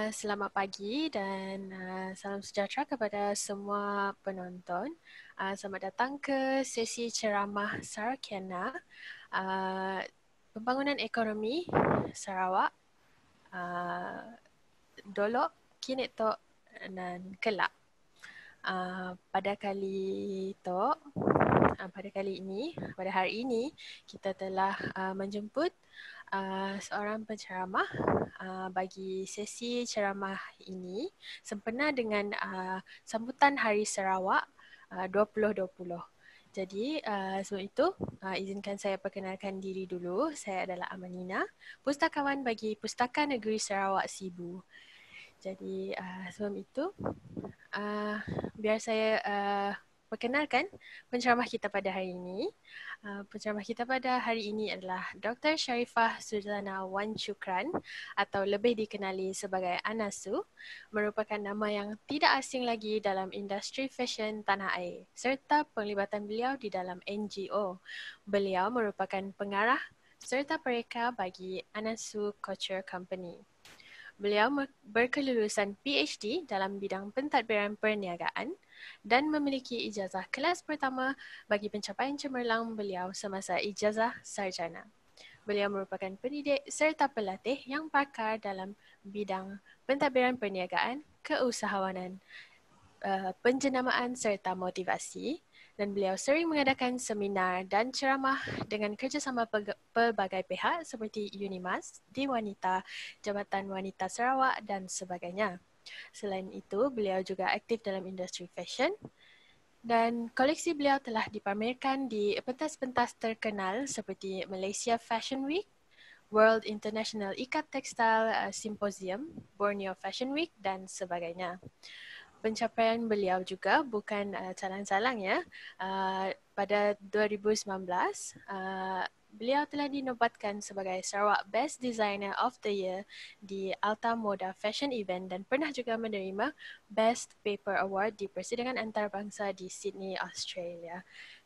Selamat pagi dan salam sejahtera kepada semua penonton. Selamat datang ke sesi ceramah Sarakena, Pembangunan Ekonomi Sarawak, Dolok, Kinetok dan Kelak. Pada hari ini, kita telah menjemput seorang penceramah bagi sesi ceramah ini sempena dengan sambutan Hari Sarawak 2020. Jadi sebelum itu izinkan saya perkenalkan diri dulu. Saya adalah Amanina, pustakawan bagi Pustaka Negeri Sarawak Sibu. Jadi sebelum itu biar saya perkenalkan penceramah kita pada hari ini. Penceramah kita pada hari ini adalah Dr. Sharifah Suzana Wan Shukran atau lebih dikenali sebagai Anasu, merupakan nama yang tidak asing lagi dalam industri fashion tanah air serta penglibatan beliau di dalam NGO. Beliau merupakan pengarah serta pereka bagi Anasu Couture Company. Beliau berkelulusan PhD dalam bidang pentadbiran perniagaan dan memiliki ijazah kelas pertama bagi pencapaian cemerlang beliau semasa ijazah sarjana. Beliau merupakan pendidik serta pelatih yang pakar dalam bidang pentadbiran perniagaan, keusahawanan, penjenamaan serta motivasi, dan beliau sering mengadakan seminar dan ceramah dengan kerjasama pelbagai pihak seperti UNIMAS, Di Wanita, Jabatan Wanita Sarawak dan sebagainya. Selain itu, beliau juga aktif dalam industri fashion dan koleksi beliau telah dipamerkan di pentas-pentas terkenal seperti Malaysia Fashion Week, World International Ikat Textile Symposium, Borneo Fashion Week dan sebagainya. Pencapaian beliau juga bukan salang-salang ya. Pada 2019, beliau telah dinobatkan sebagai Sarawak Best Designer of the Year di Alta Moda Fashion Event dan pernah juga menerima Best Paper Award di Persidangan Antarabangsa di Sydney, Australia.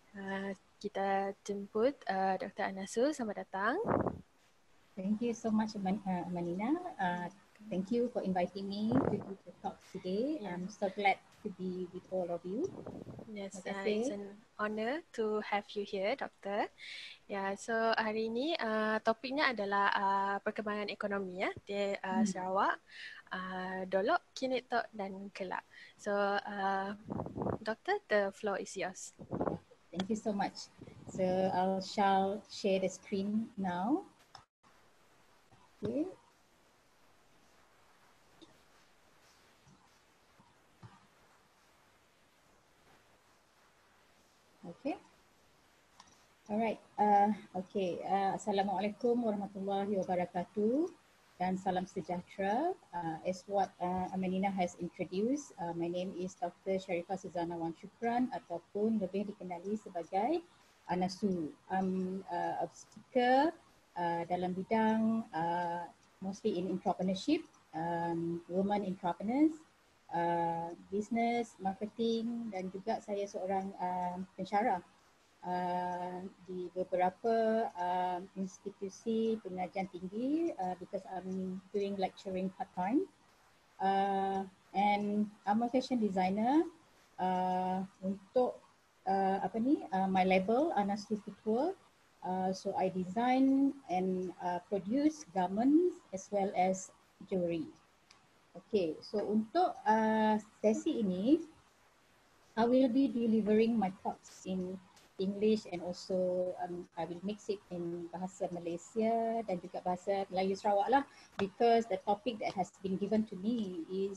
Kita jemput Dr. Anasu, selamat datang. Thank you so much, Manina. Thank you for inviting me to give the talk today. Yeah. I'm so glad to be with all of you. Yes, it's an honor to have you here, Doktor. Ya, so hari ini topiknya adalah perkembangan ekonomi ya di Sarawak, Dolok, Kinetok dan Kelak. So, Doktor, the floor is yours. Thank you so much. So I shall share the screen now. Okay. Okay. Alright. Okay. Assalamualaikum warahmatullahi wabarakatuh dan salam sejahtera. As what Amanina has introduced, my name is Dr. Sharifah Suzana Wan Shukran ataupun lebih dikenali sebagai Anasu. I'm a speaker dalam bidang mostly in entrepreneurship, women entrepreneurs, business, marketing dan juga saya seorang pensyarah di beberapa institusi pengajian tinggi because I'm doing lecturing part-time and I'm a fashion designer untuk my label Anasu Couture. So I design and produce garments as well as jewelry. Okay, so untuk sesi ini, I will be delivering my thoughts in English and also I will mix it in bahasa Malaysia dan juga bahasa Melayu Sarawak lah, because the topic that has been given to me is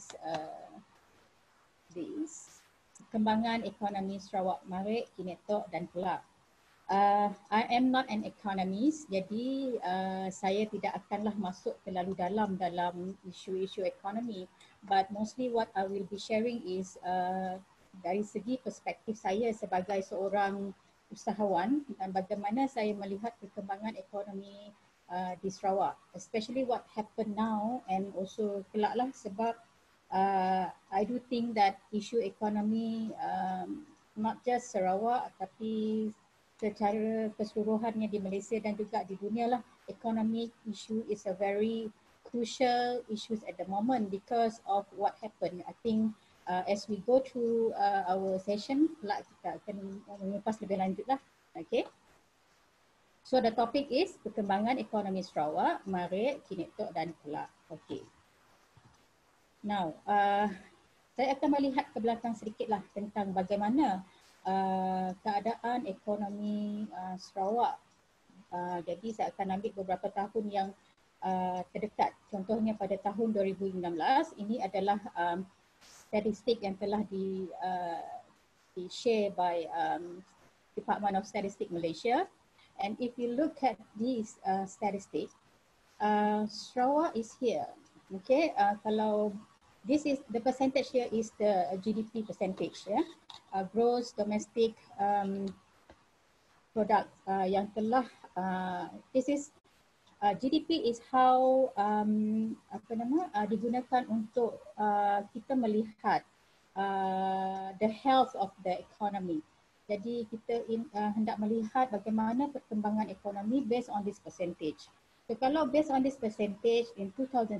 this perkembangan ekonomi Sarawak Marik, Kinetok dan Kelak. I am not an economist, jadi saya tidak akanlah masuk terlalu dalam isu-isu ekonomi, but mostly what I will be sharing is dari segi perspektif saya sebagai seorang usahawan dan bagaimana saya melihat perkembangan ekonomi di Sarawak, especially what happened now and also kelak lah, sebab I do think that issue ekonomi not just Sarawak tapi secara keseluruhannya di Malaysia dan juga di dunia lah, economic issue is a very crucial issues at the moment because of what happened. I think as we go through our session, kita akan mengupas lebih lanjut lah. Okay. So the topic is perkembangan ekonomi Sarawak, Marik, Kinetok dan Kelak. Okay. Now, saya akan melihat ke belakang sedikit lah tentang bagaimana keadaan ekonomi Sarawak. Jadi saya akan ambil beberapa tahun yang terdekat. Contohnya pada tahun 2016, ini adalah statistik yang telah di-share by Department of Statistics Malaysia. And if you look at these statistics, Sarawak is here. Okay, kalau this is the percentage here is the GDP percentage, yeah, gross domestic product yang telah this is GDP is how digunakan untuk kita melihat the health of the economy. Jadi kita hendak melihat bagaimana perkembangan ekonomi based on this percentage. So kalau based on this percentage in 2016,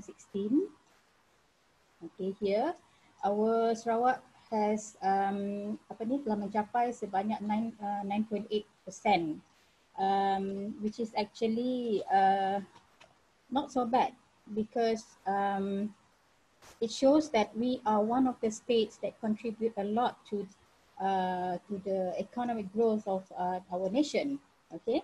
okay, here our Sarawak has telah mencapai sebanyak 9.8%. Which is actually not so bad because it shows that we are one of the states that contribute a lot to the economic growth of our nation. Okay,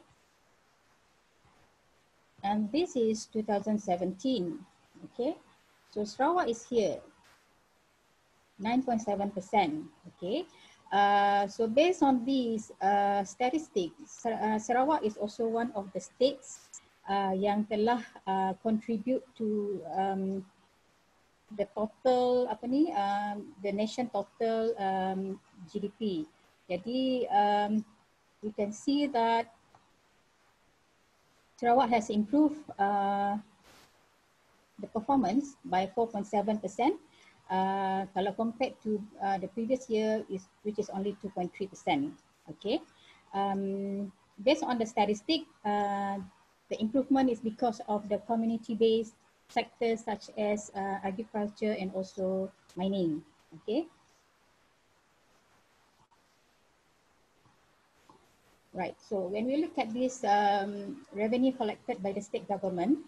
and this is 2017. Okay, so Sarawak is here, 9.7%. Okay. So based on these statistics, Sarawak is also one of the states yang telah contribute to the total the nation total GDP. Jadi we can see that Sarawak has improved the performance by 4.7%. Kalau compared to the previous year, which is only 2.3%. Okay, based on the statistic, the improvement is because of the community-based sectors such as agriculture and also mining. Okay, right. So when we look at this revenue collected by the state government,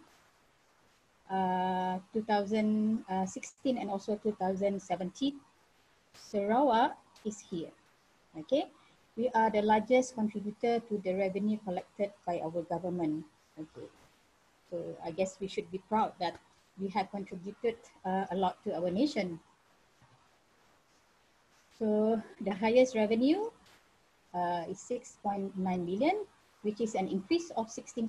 2016 and also 2017, Sarawak is here. Okay, we are the largest contributor to the revenue collected by our government. Okay, so I guess we should be proud that we have contributed a lot to our nation. So the highest revenue is 6.9 billion, which is an increase of 16.1%.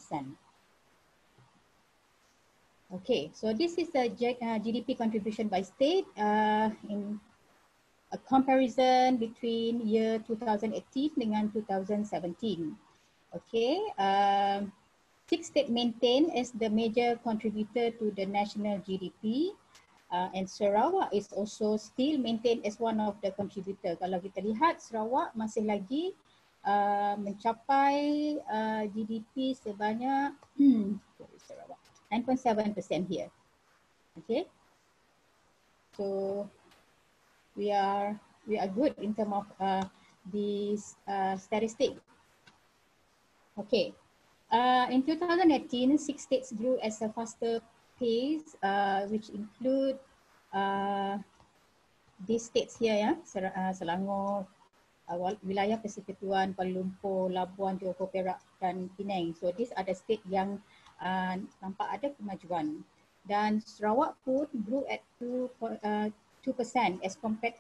Okay, so this is the GDP contribution by state in a comparison between year 2018 dengan 2017. Okay, 6 states maintain as the major contributor to the national GDP, and Sarawak is also still maintained as one of the contributor. Kalau kita lihat, Sarawak masih lagi mencapai GDP sebanyak 9.7% here. Okay, so we are good in terms of these statistics. Okay, in 2018, 6 states grew at a faster pace, which include these states here, ya, Selangor, wilayah Persekutuan, Kuala Lumpur, Labuan, Johor, Perak dan Penang. So these are the state yang nampak ada kemajuan, dan Sarawak pun grew at 2% as compared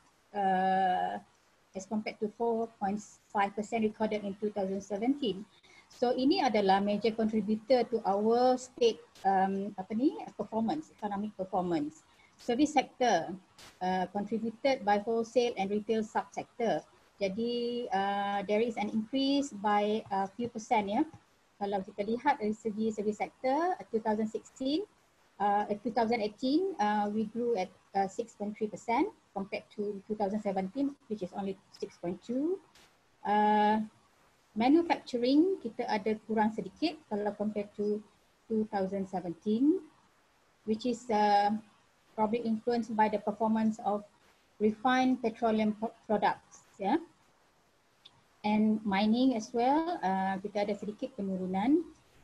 to 4.5% recorded in 2017. So ini adalah major contributor to our state performance, economic performance. Service sector contributed by wholesale and retail subsector. Jadi there is an increase by a few percent, ya. Kalau kita lihat dari segi service sector, 2018 we grew at 6.3% compared to 2017, which is only 6.2%. Manufacturing kita ada kurang sedikit kalau compared to 2017. which is probably influenced by the performance of refined petroleum products, yeah, and mining as well. Kita ada sedikit penurunan,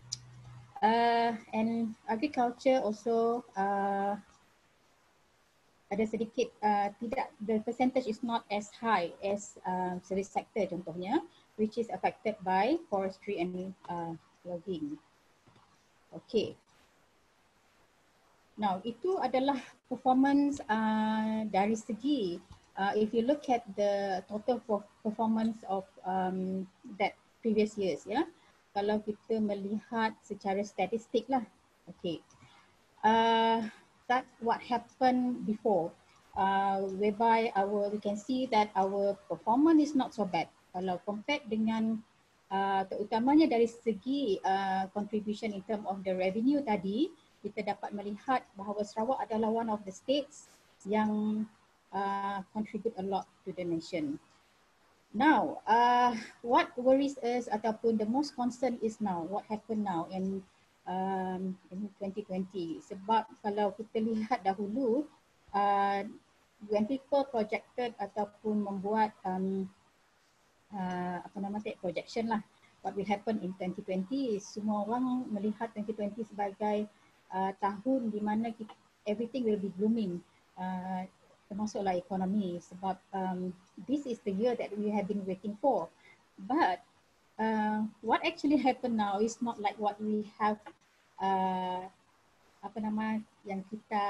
and agriculture also ada sedikit tidak, the percentage is not as high as service sector contohnya, which is affected by forestry and logging. Okay. Now itu adalah performance dari segi if you look at the total performance of that previous years, ya. Kalau kita melihat secara statistik lah, okay. That's what happened before, whereby we can see that our performance is not so bad. Kalau compare dengan terutamanya dari segi contribution in term of the revenue tadi, kita dapat melihat bahawa Sarawak adalah one of the states yang contribute a lot to the nation. Now, what worries us ataupun the most concern is now, what happened now in 2020. Sebab kalau kita lihat dahulu, when people projected ataupun membuat projection lah, what will happen in 2020, semua orang melihat 2020 sebagai tahun di mana everything will be blooming, termasuklah ekonomi, sebab this is the year that we have been waiting for. But what actually happened now is not like what we have yang kita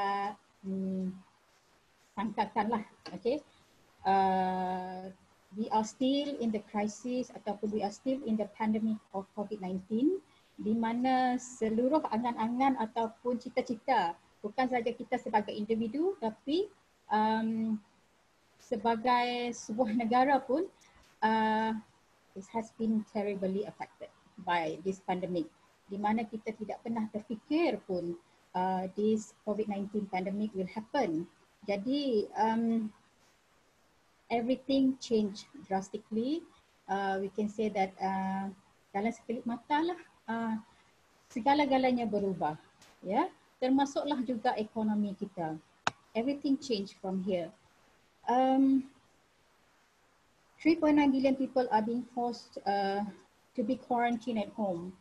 sangkakan lah, okay. We are still in the crisis ataupun we are still in the pandemic of COVID-19, di mana seluruh angan-angan ataupun cita-cita, bukan saja kita sebagai individu tapi sebagai sebuah negara pun it has been terribly affected by this pandemic, di mana kita tidak pernah terfikir pun this COVID-19 pandemic will happen. Jadi everything changed drastically. We can say that dalam sekelip mata lah segala-galanya berubah, ya, termasuklah juga ekonomi kita. Everything changed from here. 3.9 billion people are being forced to be quarantined at home.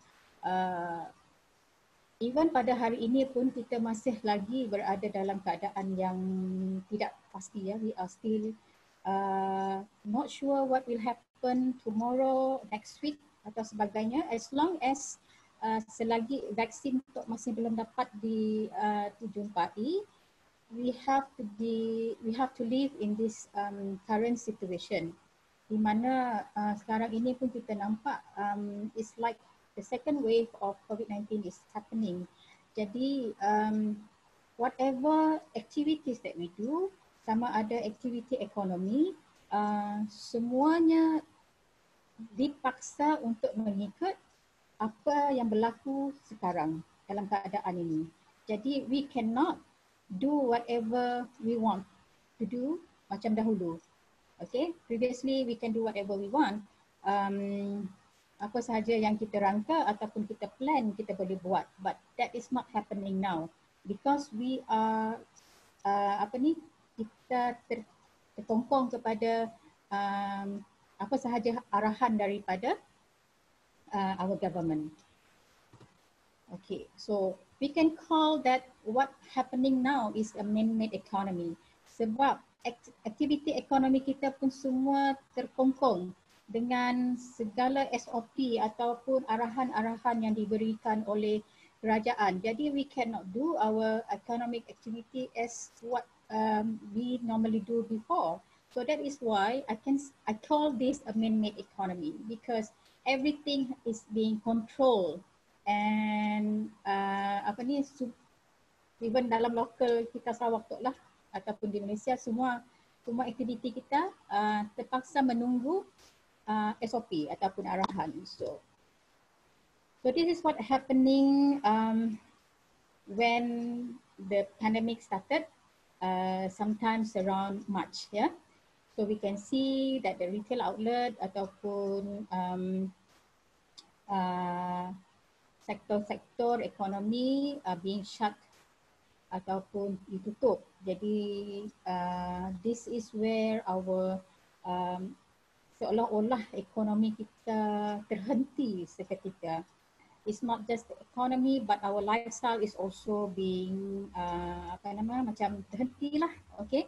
Even pada hari ini pun kita masih lagi berada dalam keadaan yang tidak pasti, ya. We are still not sure what will happen tomorrow, next week atau sebagainya. As long as selagi vaksin masih belum dapat dijumpai, we have to live in this current situation, di mana sekarang ini pun kita nampak it's like the second wave of COVID-19 is happening. Jadi whatever activities that we do, sama ada aktiviti ekonomi, semuanya dipaksa untuk mengikut apa yang berlaku sekarang dalam keadaan ini. Jadi we cannot do whatever we want to do macam dahulu. Okay, previously we can do whatever we want. Apa sahaja yang kita rangka ataupun kita plan, kita boleh buat. But that is not happening now because we are kita tertongkong kepada apa sahaja arahan daripada our government. Okay, so we can call that what happening now is a man-made economy. Sebab aktiviti ekonomi kita pun semua terkongkong dengan segala SOP ataupun arahan-arahan yang diberikan oleh kerajaan. Jadi we cannot do our economic activity as what we normally do before. So that is why I call this a man-made economy, because everything is being controlled and even dalam lokal kita Sarawak tu lah ataupun di Malaysia, semua aktiviti kita terpaksa menunggu SOP ataupun arahan. So this is what happening when the pandemic started, sometimes around March, yeah. So we can see that the retail outlet ataupun sektor-sektor ekonomi are being shut ataupun ditutup. Jadi this is where our seolah-olah ekonomi kita terhenti seketika. It's not just the economy, but our lifestyle is also being macam terhenti lah. Okay.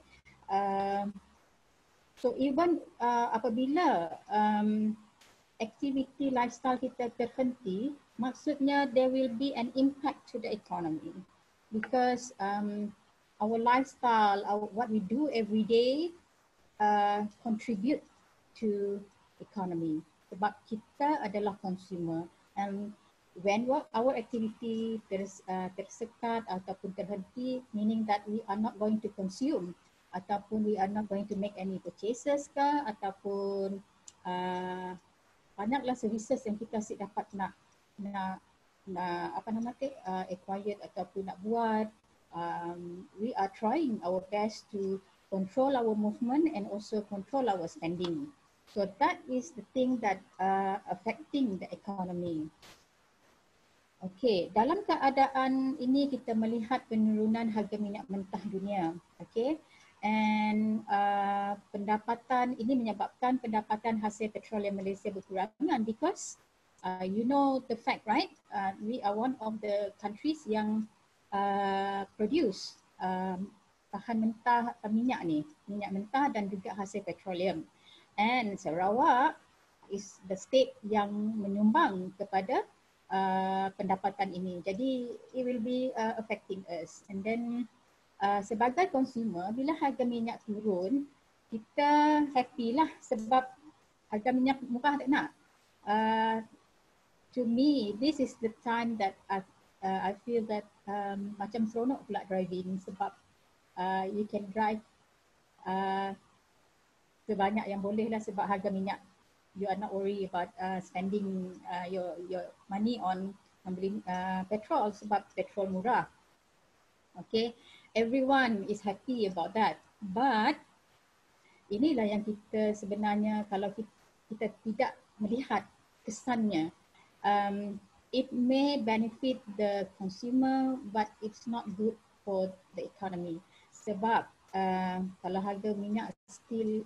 So even apabila activity lifestyle kita terhenti, maksudnya there will be an impact to the economy because our lifestyle, what we do every day contribute to economy. Sebab kita adalah consumer, and when our activity tersekat ataupun terhenti, meaning that we are not going to consume ataupun we are not going to make any purchases ke, ataupun banyaklah services yang kita asyik dapat nak acquired ataupun nak buat. We are trying our best to control our movement and also control our spending. So that is the thing that affecting the economy. Okay, dalam keadaan ini kita melihat penurunan harga minyak mentah dunia. Okay, and pendapatan ini menyebabkan pendapatan hasil petroleum Malaysia berkurangan because you know the fact, right? We are one of the countries yang produce bahan mentah minyak mentah dan juga hasil petroleum. And Sarawak is the state yang menyumbang kepada pendapatan ini. Jadi it will be affecting us. And then sebagai consumer, bila harga minyak turun, kita happy lah sebab harga minyak murah tak nak. To me, this is the time that I feel that macam seronok pula driving sebab you can drive sebanyak yang boleh lah sebab harga minyak. You are not worry about spending your money on membeli petrol sebab petrol murah. Okay, everyone is happy about that. But inilah yang kita sebenarnya kalau kita tidak melihat kesannya, it may benefit the consumer but it's not good for the economy. Sebab kalau harga minyak still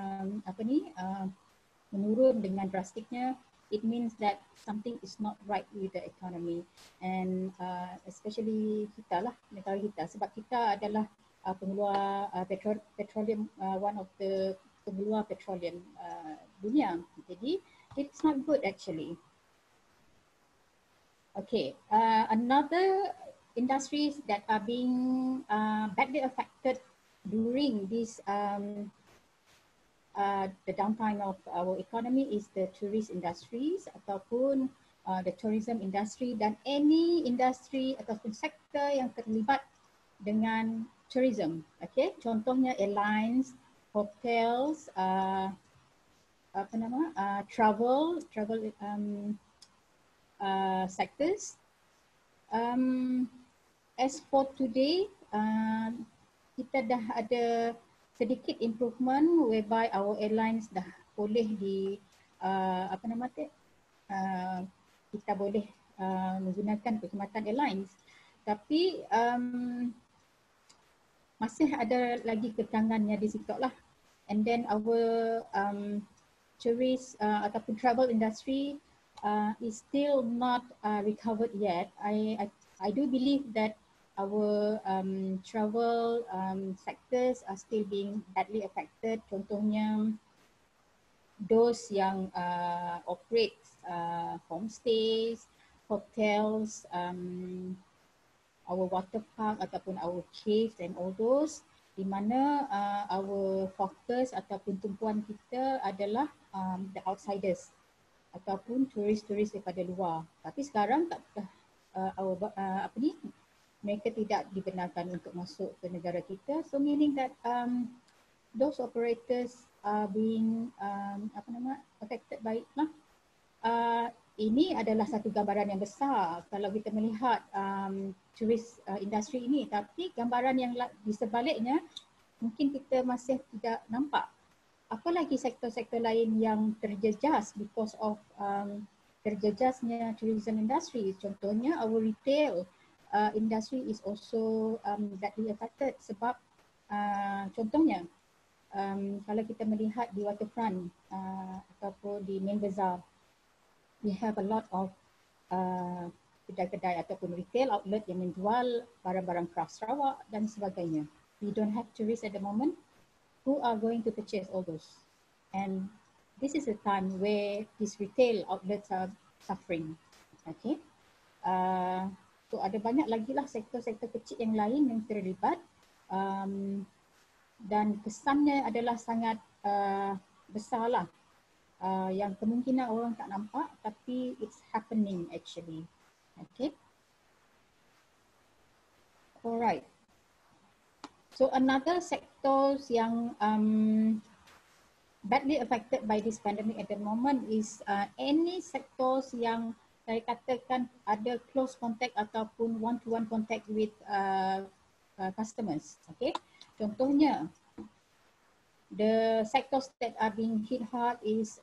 menurun dengan drastiknya, it means that something is not right with the economy, and especially kita lah, negara kita, sebab kita adalah pengeluar petroleum, one of the pengeluar petroleum dunia. Jadi it's not good actually. Okay, another industries that are being badly affected during this the downtime of our economy is the tourist industries ataupun the tourism industry dan any industry ataupun sektor yang terlibat dengan tourism. Okay, contohnya airlines, hotels, travel sectors. As for today, kita dah ada sedikit improvement whereby our airlines dah boleh kita boleh menggunakan perkhidmatan airlines, tapi masih ada lagi kekangannya di situ lah. And then our tourist ataupun travel industry is still not recovered yet. I do believe that our travel sectors are still being badly affected. Contohnya those yang operate homestays, hotels, our water park ataupun our caves and all those, di mana our focus ataupun tumpuan kita adalah the outsiders ataupun turis-turis daripada luar. Tapi sekarang mereka tidak dibenarkan untuk masuk ke negara kita. So meaning that those operators are being affected by it lah. Ini adalah satu gambaran yang besar kalau kita melihat tourist industry ini, tapi gambaran yang di sebaliknya mungkin kita masih tidak nampak. Apalagi sektor-sektor lain yang terjejas because of terjejasnya tourism industry. Contohnya our retail industry is also badly affected sebab contohnya kalau kita melihat di waterfront ataupun di main bazaar, we have a lot of kedai-kedai ataupun retail outlet yang menjual barang-barang craft Sarawak dan sebagainya. We don't have tourists at the moment who are going to purchase all those. And this is a time where these retail outlets are suffering. Okay. So ada banyak lagi lah sektor-sektor kecil yang lain yang terlibat dan kesannya adalah sangat besar lah. Yang kemungkinan orang tak nampak tapi it's happening actually. Okay. Alright. So another sectors yang badly affected by this pandemic at the moment is any sectors yang saya katakan ada close contact ataupun one-to-one contact with customers. Okay. Contohnya, the sectors that are being hit hard is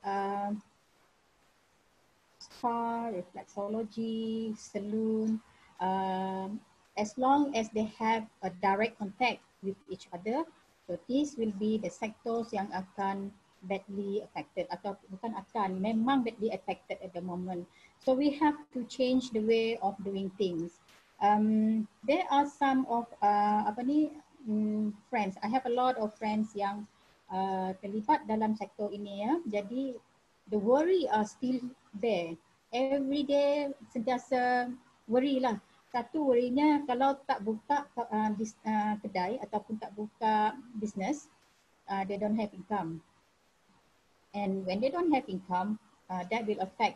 spa, reflexology, salon. As long as they have a direct contact with each other, so this will be the sectors yang akan badly affected atau bukan akan, memang badly affected at the moment. So we have to change the way of doing things. There are some of friends. I have a lot of friends yang terlibat dalam sektor ini ya. Jadi the worry are still there. Every day sentiasa worry lah. Satu worrynya kalau tak buka kedai ataupun tak buka business, they don't have income. And when they don't have income, that will affect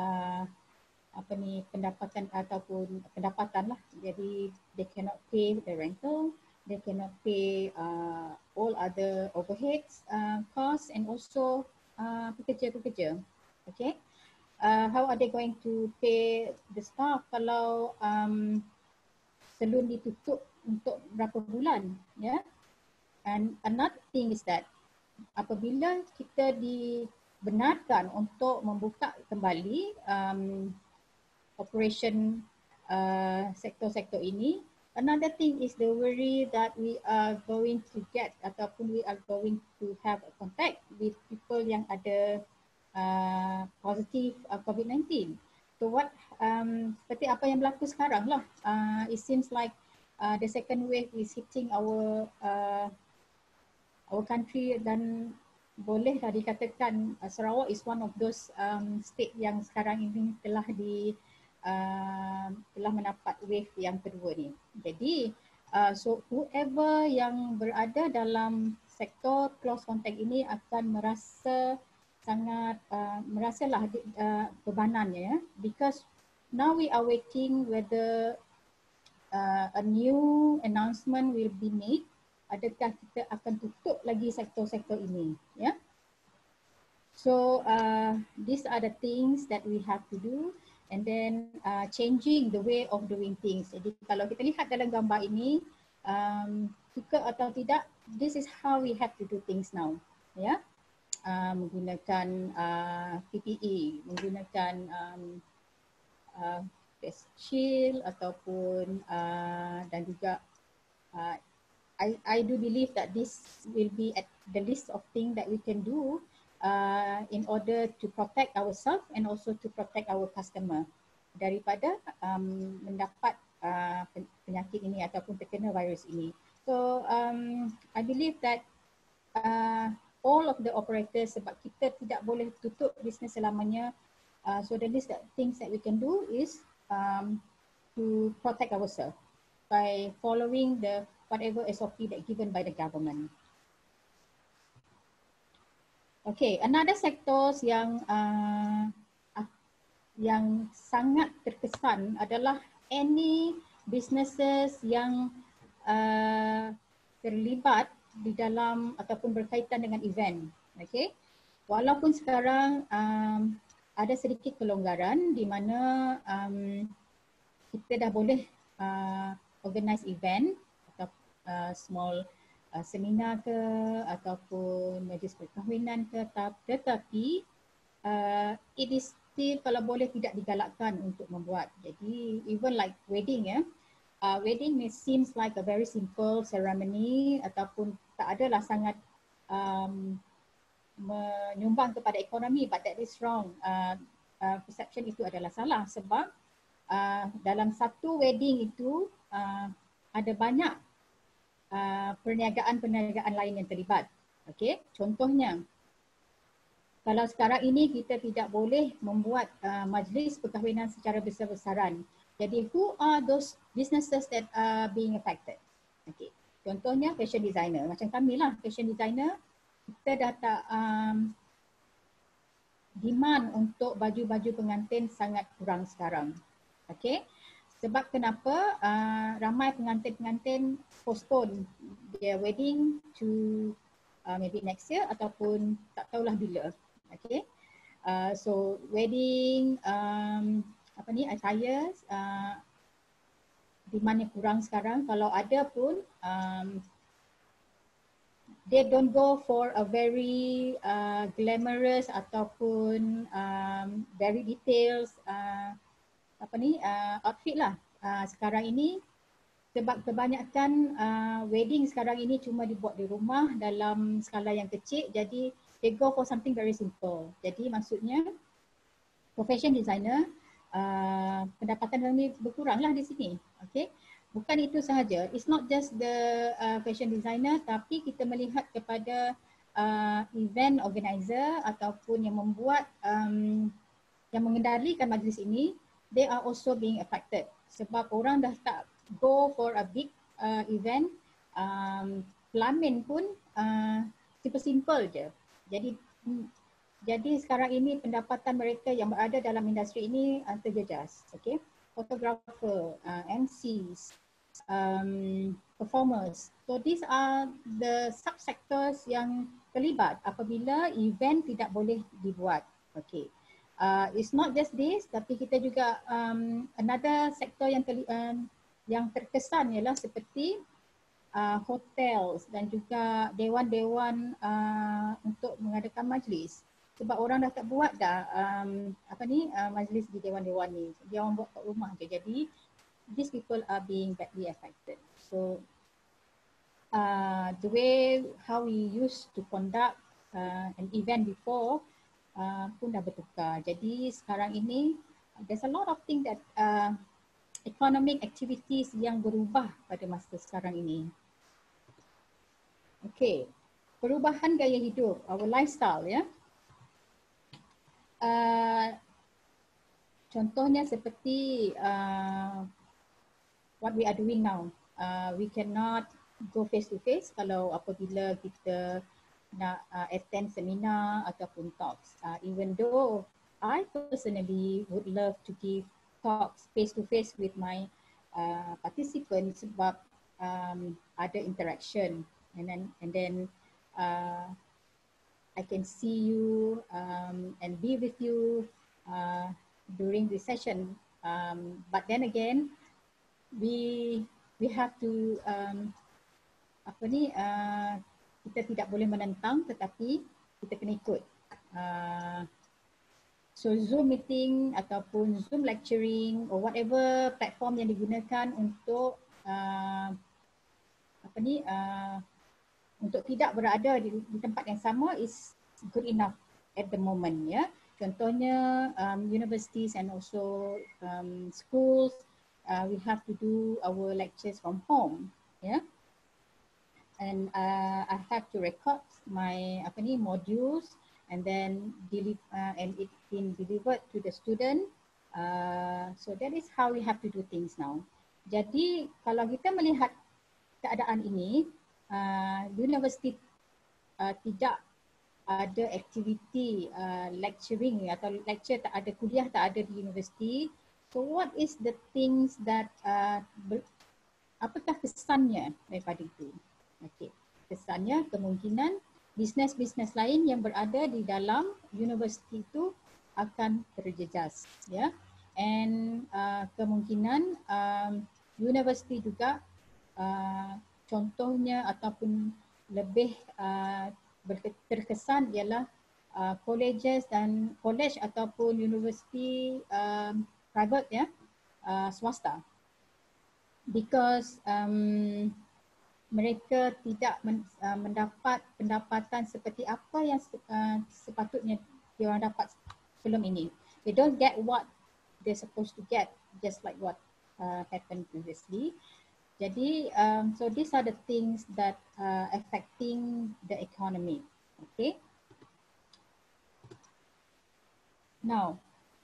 pendapatan ataupun pendapatan lah. Jadi they cannot pay the rental, they cannot pay all other overheads, costs, and also pekerja-pekerja. Okay. How are they going to pay the staff kalau salon ditutup untuk berapa bulan? Yeah. And another thing is that apabila kita dibenarkan untuk membuka kembali operation sektor-sektor ini, another thing is the worry that we are going to get ataupun we are going to have a contact with people yang ada positive COVID-19. So what seperti apa yang berlaku sekarang lah, it seems like the second wave is hitting our country dan bolehlah dikatakan Sarawak is one of those state yang sekarang ini telah mendapat wave yang kedua ni. Jadi so whoever yang berada dalam sektor close contact ini akan merasa sangat merasalah bebanannya ya, because now we are waiting whether a new announcement will be made. Adakah kita akan tutup lagi sektor-sektor ini, ya? So these are the things that we have to do, and then changing the way of doing things. Jadi kalau kita lihat dalam gambar ini, suka atau tidak, this is how we have to do things now, ya? Menggunakan PPE, menggunakan face shield ataupun dan juga I do believe that this will be at the list of things that we can do in order to protect ourselves and also to protect our customer daripada mendapat penyakit ini ataupun terkena virus ini. So I believe that all of the operators, sebab kita tidak boleh tutup bisnes selamanya, so the list of things that we can do is to protect ourselves by following the whatever SOP that given by the government. Okay, another sectors yang sangat terkesan adalah any businesses yang terlibat di dalam ataupun berkaitan dengan event. Okay, walaupun sekarang ada sedikit kelonggaran di mana kita dah boleh organize event, small seminar ke ataupun majlis perkahwinan ke, tetapi it is still kalau boleh tidak digalakkan untuk membuat. Jadi even like wedding ya, wedding may seems like a very simple ceremony ataupun tak adalah sangat menyumbang kepada ekonomi, but that is wrong. Perception itu adalah salah sebab dalam satu wedding itu ada banyak perniagaan-perniagaan lain yang terlibat. Okey, contohnya kalau sekarang ini kita tidak boleh membuat majlis perkahwinan secara besar-besaran. Jadi who are those businesses that are being affected? Okey, contohnya fashion designer. Macam kami lah, fashion designer, kita dah tak demand untuk baju-baju pengantin sangat kurang sekarang. Okey. Sebab kenapa ramai pengantin-pengantin postpone their wedding to maybe next year ataupun tak tahulah bila. Okey. So wedding attires demandnya kurang sekarang. Kalau ada pun they don't go for a very glamorous ataupun very details outfit lah. Sekarang ini sebab kebanyakan wedding sekarang ini cuma dibuat di rumah dalam skala yang kecil, jadi they go for something very simple. Jadi maksudnya for fashion designer pendapatan kami berkurang lah di sini. Okay. Bukan itu sahaja, it's not just the fashion designer, tapi kita melihat kepada event organizer ataupun yang membuat yang mengendalikan majlis ini, they are also being affected sebab orang dah tak go for a big event, pelamin pun simple je. Jadi sekarang ini pendapatan mereka yang berada dalam industri ini terjejas. Okay, photographer, MCs, performers. So these are the subsectors yang terlibat apabila event tidak boleh dibuat. Okay. It's not just this, tapi kita juga another sektor yang terkesan ialah seperti hotels dan juga dewan-dewan untuk mengadakan majlis. Sebab orang dah tak buat dah majlis di dewan-dewan ni. Dia orang buat kat rumah je. Jadi these people are being badly affected. So the way how we used to conduct an event before pun dah bertukar. Jadi sekarang ini there's a lot of things that economic activities yang berubah pada masa sekarang ini. Okay, perubahan gaya hidup, our lifestyle ya. Contohnya seperti what we are doing now. We cannot go face to face kalau apabila kita nak attend seminar ataupun talks. Even though I personally would love to give talks face to face with my participants sebab ada interaction and then I can see you and be with you during the session. But then again, we have to kita tidak boleh menentang tetapi kita kena ikut. So Zoom meeting ataupun Zoom lecturing or whatever platform yang digunakan untuk untuk tidak berada di tempat yang sama is good enough at the moment ya. Contohnya universities and also schools, we have to do our lectures from home ya. And I have to record my modules and then and it been delivered to the student. So that is how we have to do things now. Jadi kalau kita melihat keadaan ini, universiti tidak ada aktiviti lecturing atau lecture tak ada, kuliah tak ada di universiti. So what is the things that apakah kesannya daripada itu? Okay. Kesannya kemungkinan bisnes-bisnes lain yang berada di dalam universiti itu akan terjejas ya. And kemungkinan universiti juga contohnya ataupun lebih terkesan ialah colleges dan college ataupun universiti private ya, swasta. because mereka tidak mendapat pendapatan seperti apa yang sepatutnya diorang dapat sebelum ini. They don't get what they're supposed to get, just like what happened previously. Jadi, so these are the things that affecting the economy. Okay. Now,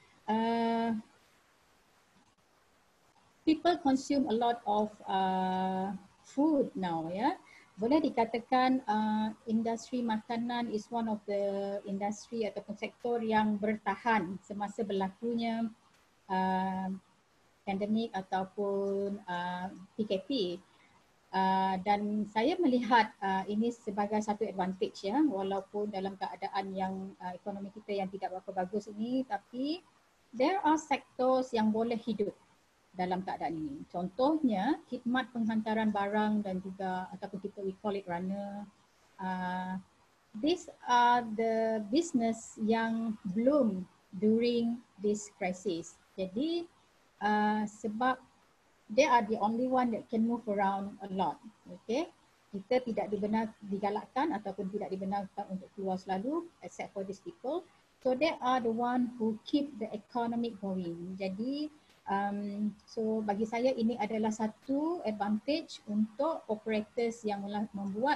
people consume a lot of food now, ya. Boleh dikatakan industri makanan is one of the industry ataupun sektor yang bertahan semasa berlakunya pandemik ataupun PKP. Dan saya melihat ini sebagai satu advantage, ya, walaupun dalam keadaan yang ekonomi kita yang tidak berapa bagus ini, tapi there are sectors yang boleh hidup dalam keadaan ini. Contohnya khidmat penghantaran barang dan juga ataupun kita we call it runner. These are the business yang bloom during this crisis. Jadi sebab they are the only one that can move around a lot. Okay, kita tidak digalakkan ataupun tidak dibenarkan untuk keluar selalu except for these people. So they are the one who keep the economic going. Jadi so bagi saya ini adalah satu advantage untuk operators yang membuat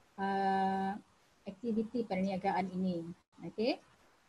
aktiviti perniagaan ini. Okay.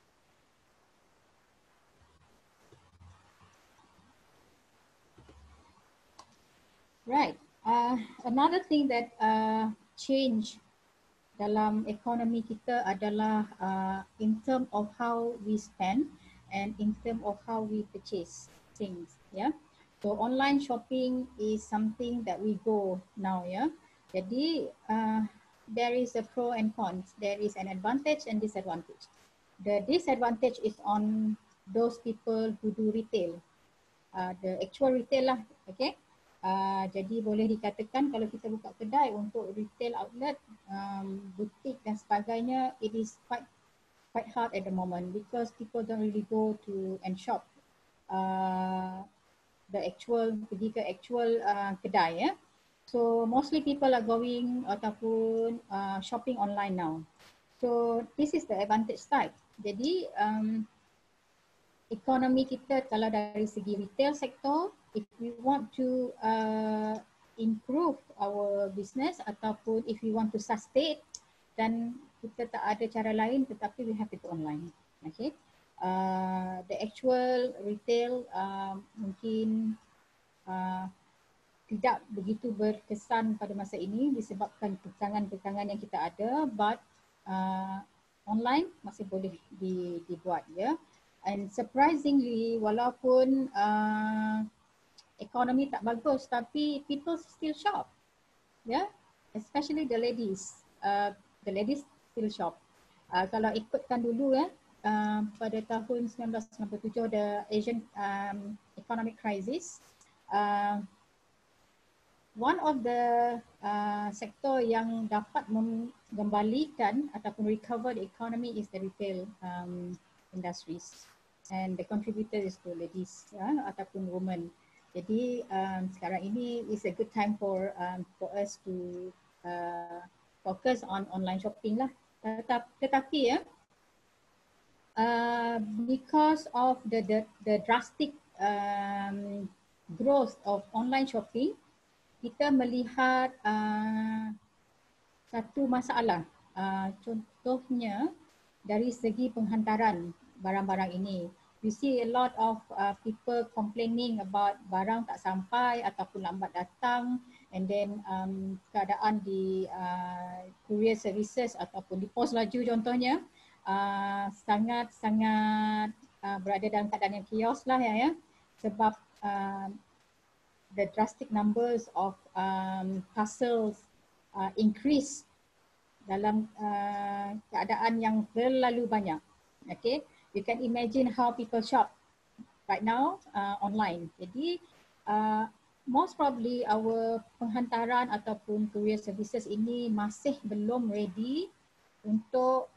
Right. Another thing that change dalam ekonomi kita adalah in term of how we spend and in term of how we purchase things. Yeah. So online shopping is something that we go now. Yeah. Jadi there is a pro and cons. There is an advantage and disadvantage. The disadvantage is on those people who do retail. The actual retail lah. Okay. Jadi boleh dikatakan kalau kita buka kedai untuk retail outlet, butik dan sebagainya, it is quite hard at the moment because people don't really go to and shop pergi ke actual kedai, ya. So mostly people are going ataupun shopping online now. So this is the advantage side. Jadi ekonomi kita kalau dari segi retail sector, if we want to improve our business ataupun if we want to sustain, dan kita tak ada cara lain tetapi we have to go online. Okay. The actual retail mungkin tidak begitu berkesan pada masa ini disebabkan kekangan-kekangan yang kita ada, but online masih boleh dibuat, ya. And surprisingly, walaupun ekonomi tak bagus, tapi people still shop, yeah, especially the ladies. The ladies still shop. Kalau ikutkan dulu, ya, pada tahun 1997 the Asian economic crisis, one of the sektor yang dapat mengembalikan ataupun recover the economy is the retail industries, and the contributor is to ladies, ataupun women. Jadi sekarang ini is a good time for us to focus on online shopping lah. Tetapi, ya, because of the drastic growth of online shopping, kita melihat satu masalah. Contohnya dari segi penghantaran barang-barang ini. We see a lot of people complaining about barang tak sampai ataupun lambat datang, and then keadaan di courier services ataupun di pos laju contohnya sangat-sangat berada dalam keadaan yang chaos lah, ya, sebab the drastic numbers of parcels increase dalam keadaan yang terlalu banyak. Okay, you can imagine how people shop right now online. Jadi most probably our penghantaran ataupun courier services ini masih belum ready untuk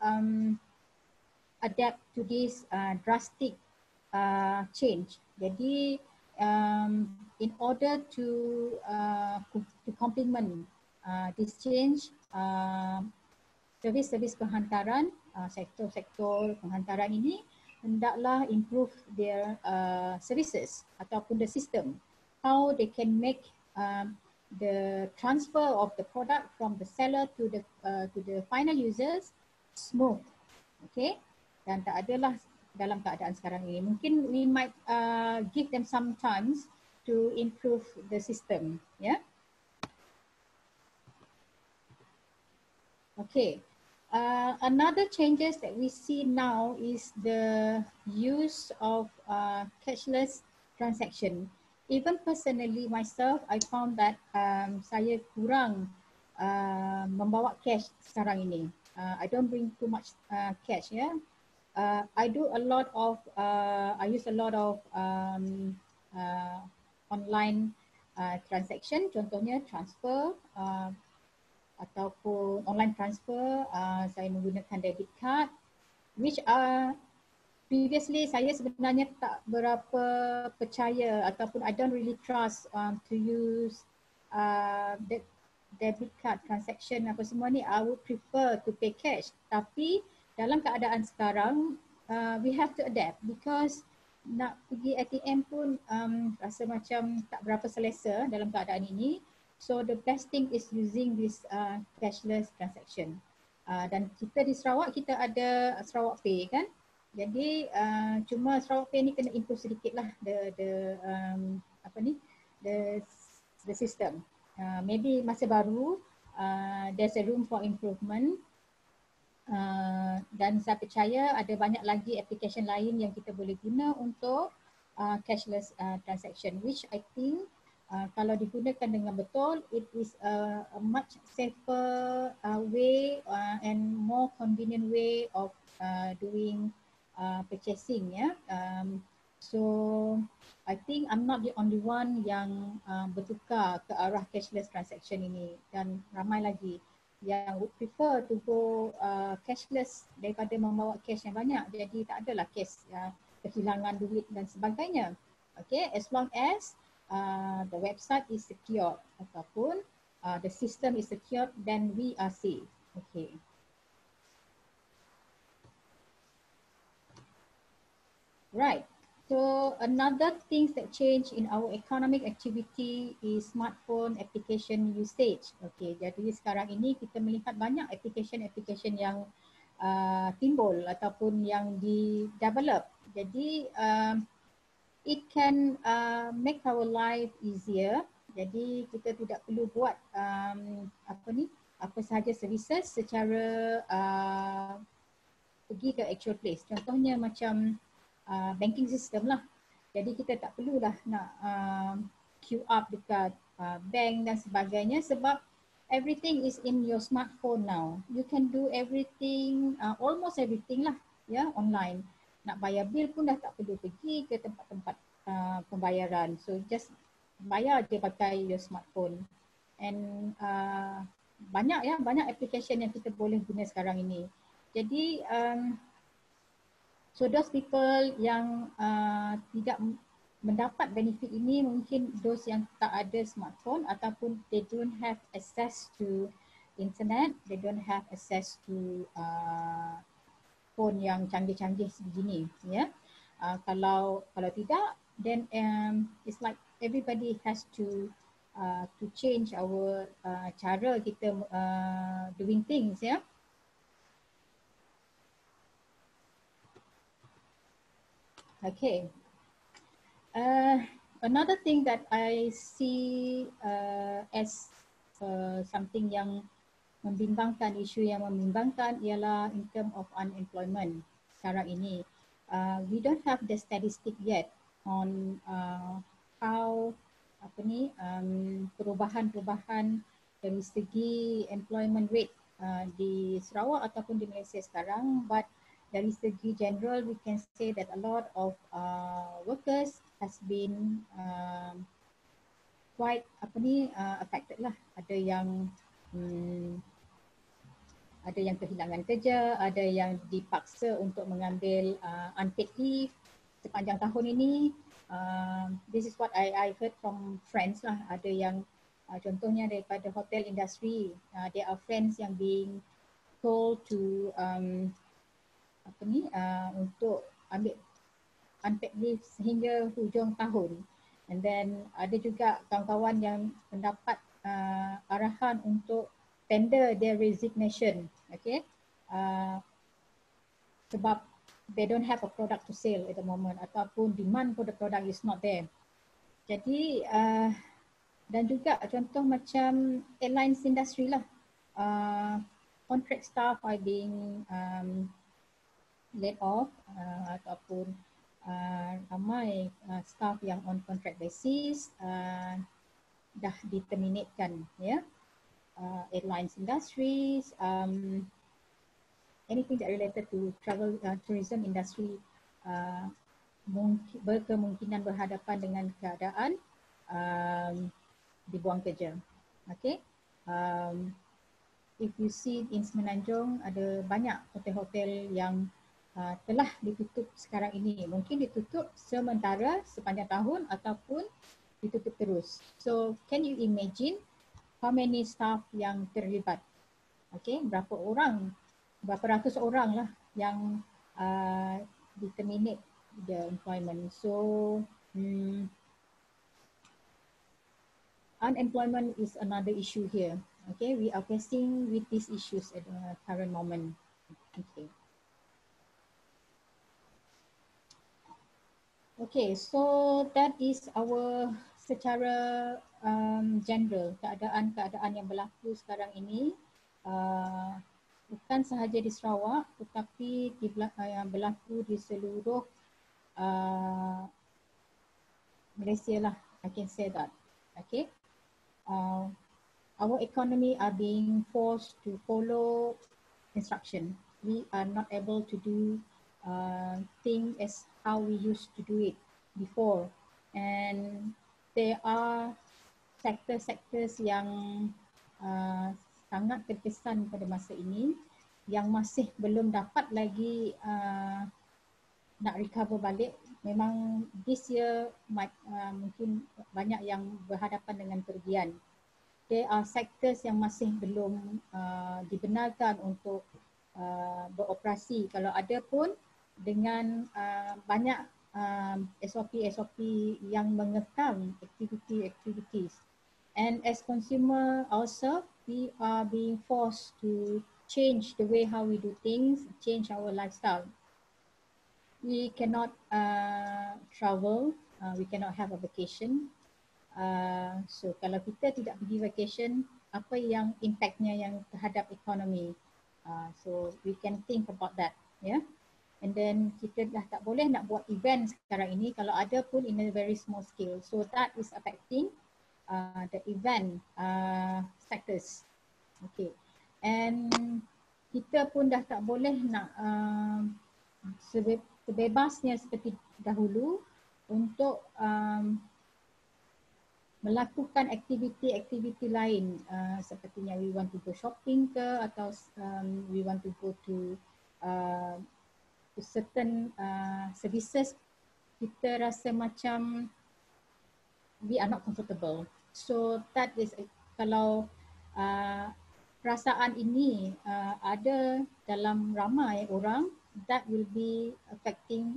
adapt to this drastic change. Jadi in order to complement this change, servis-servis penghantaran, sektor-sektor penghantaran ini hendaklah improve their services ataupun the system, how they can make the transfer of the product from the seller to the final users smooth, okay? Dan tak adalah dalam keadaan sekarang ini. Mungkin we might give them some chance to improve the system, yeah. Okay. Another changes that we see now is the use of cashless transaction. Even personally myself, I found that saya kurang membawa cash sekarang ini. I don't bring too much cash, yeah. I do a lot of, I use a lot of online transaction, contohnya transfer, ataupun online transfer, saya menggunakan debit card, which previously saya sebenarnya tak berapa percaya ataupun I don't really trust to use debit card transaction apa semua ni. I would prefer to pay cash. Tapi dalam keadaan sekarang, we have to adapt because nak pergi ATM pun rasa macam tak berapa selesa dalam keadaan ini. So the best thing is using this cashless transaction. Dan kita di Sarawak, kita ada Sarawak Pay kan. Jadi cuma Sarawak Pay ni kena improve sedikit lah the system. Maybe masa baru there's a room for improvement. Dan saya percaya ada banyak lagi application lain yang kita boleh guna untuk cashless transaction, which I think kalau digunakan dengan betul, it is a much safer way and more convenient way of doing purchasing, ya. So I think I'm not the only one yang bertukar ke arah cashless transaction ini, dan ramai lagi yang would prefer to go cashless daripada membawa cash yang banyak. Jadi tak adalah case kehilangan duit dan sebagainya. Okay, as long as the website is secure ataupun the system is secure, then we are safe. Okay. Right. So another things that change in our economic activity is smartphone application usage. Okay. Jadi sekarang ini kita melihat banyak application yang timbul ataupun yang di-develop. Jadi it can make our life easier. Jadi kita tidak perlu buat apa sahaja services secara pergi ke actual place. Contohnya macam banking system lah. Jadi kita tak perlulah nak queue up dekat bank dan sebagainya sebab everything is in your smartphone now. You can do everything, almost everything lah, ya, online. Nak bayar bil pun dah tak perlu pergi ke tempat-tempat pembayaran. So just bayar je pakai your smartphone. And banyak application yang kita boleh guna sekarang ini. Jadi so those people yang tidak mendapat benefit ini mungkin those yang tak ada smartphone ataupun they don't have access to internet, they don't have access to phone yang canggih-canggih sebegini, ya. Kalau tidak, then it's like everybody has to change our cara kita doing things, ya. Okay. Another thing that I see as something yang membimbangkan, isu yang membimbangkan ialah in term of unemployment sekarang ini. We don't have the statistic yet on how perubahan-perubahan dari segi employment rate di Sarawak ataupun di Malaysia sekarang, but dari segi general we can say that a lot of workers has been quite affected lah. Ada yang kehilangan kerja, ada yang dipaksa untuk mengambil unpaid leave sepanjang tahun ini. This is what I heard from friends lah. Ada yang contohnya daripada hotel industry, there are friends yang being told to untuk ambil unpaid leave sehingga hujung tahun. And then ada juga kawan-kawan yang mendapat arahan untuk tender their resignation, okay? Sebab they don't have a product to sell at the moment ataupun demand for the product is not there. Jadi dan juga contoh macam airlines industry lah, contract staff are being laid off ataupun ramai staff yang on contract basis dah diterminatekan, ya. Airlines industries, anything that related to travel tourism industry berkemungkinan berhadapan dengan keadaan dibuang kerja. Okay. If you see in Semenanjung, ada banyak hotel-hotel yang telah ditutup sekarang ini. Mungkin ditutup sementara sepanjang tahun ataupun ditutup terus. So can you imagine how many staff yang terlibat? Okay, berapa ratus orang lah yang terminate the employment. So unemployment is another issue here. Okay, we are facing with these issues at the current moment. Okay. Okay, so that is our secara general keadaan yang berlaku sekarang ini, bukan sahaja di Sarawak tetapi yang berlaku di seluruh Malaysia lah, I can say that. Okay, our economy are being forced to follow instruction. We are not able to do things as how we used to do it before, and there are sectors yang sangat terkesan pada masa ini yang masih belum dapat lagi nak recover balik. Memang this year mungkin banyak yang berhadapan dengan kerugian. There are sectors yang masih belum dibenarkan untuk beroperasi. Kalau ada pun dengan banyak SOP yang mengekang activities. And as consumer ourselves, we are being forced to change the way how we do things, change our lifestyle. We cannot travel, we cannot have a vacation. So kalau kita tidak pergi vacation, apa yang impactnya yang terhadap ekonomi? So we can think about that, yeah. And then kita dah tak boleh nak buat event sekarang ini, kalau ada pun in a very small scale. So that is affecting the event sectors. Okay. And kita pun dah tak boleh nak sebebasnya seperti dahulu untuk melakukan aktiviti-aktiviti lain, sepertinya we want to go shopping ke atau we want to go to certain services, kita rasa macam we are not comfortable. So that is, kalau perasaan ini ada dalam ramai orang, that will be affecting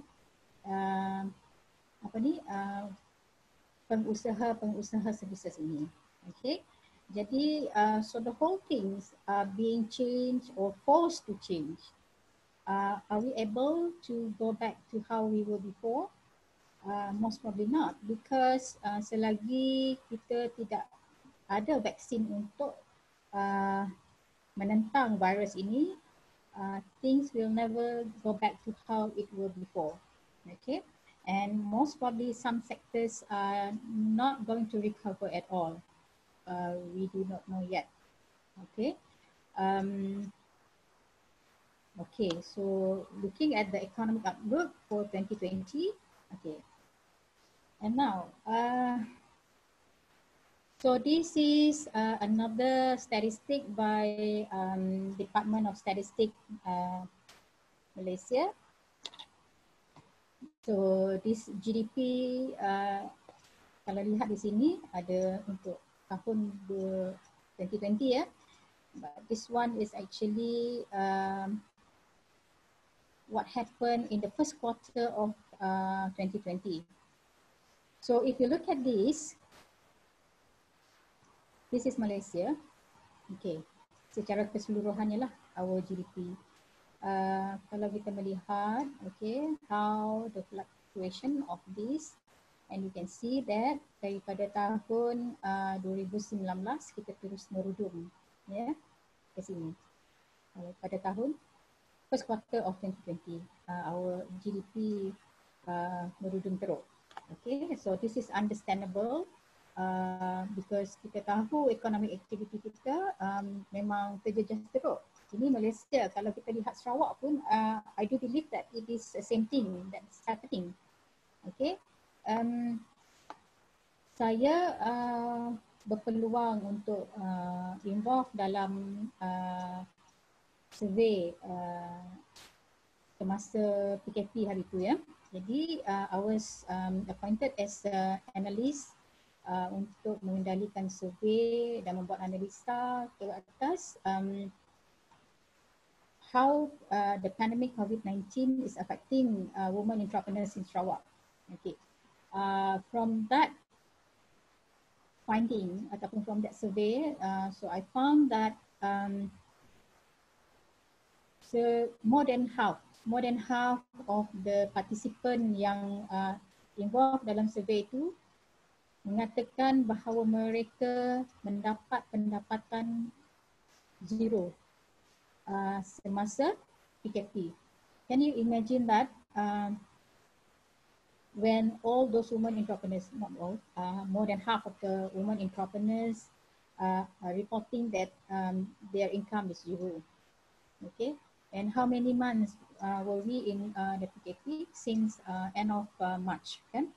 pengusaha services ini. Okay, jadi so the whole things are being changed or forced to change. Are we able to go back to how we were before? Most probably not, because selagi kita tidak ada vaksin untuk menentang virus ini, things will never go back to how it were before. Okay, and most probably some sectors are not going to recover at all. We do not know yet. Okay. Okay, so looking at the economic outlook for 2020, okay. And now, so this is another statistic by Department of Statistics Malaysia. So this GDP kalau lihat di sini ada untuk tahun 2020 ya. But this one is actually what happened in the first quarter of 2020. So if you look at this is Malaysia. Okay, secara keseluruhannya lah our GDP. Kalau kita melihat, okay, how the fluctuation of this, and you can see that daripada tahun 2019 kita terus merudum, ya, ke sini. Pada tahun first quarter of 2020, our GDP merudum teruk. Okay, so this is understandable. Because kita tahu economic activity kita memang terjejas teruk. Ini Malaysia, kalau kita lihat Sarawak pun, I do believe that it is the same thing that's happening. Okay, saya berpeluang untuk involve dalam survey semasa PKP hari itu ya. Jadi I was appointed as an analyst untuk mengendalikan survey dan membuat analisa ke atas how the pandemic COVID-19 is affecting women entrepreneurs in Sarawak. Okay. From that finding ataupun from that survey, so I found that so more than half of the participant yang involved dalam survey itu mengatakan bahawa mereka mendapat pendapatan zero semasa PKP. Can you imagine that when all those women entrepreneurs, not all, more than half of the women entrepreneurs are reporting that their income is zero. Okay, and how many months were we in the PKP? Since end of March, kan?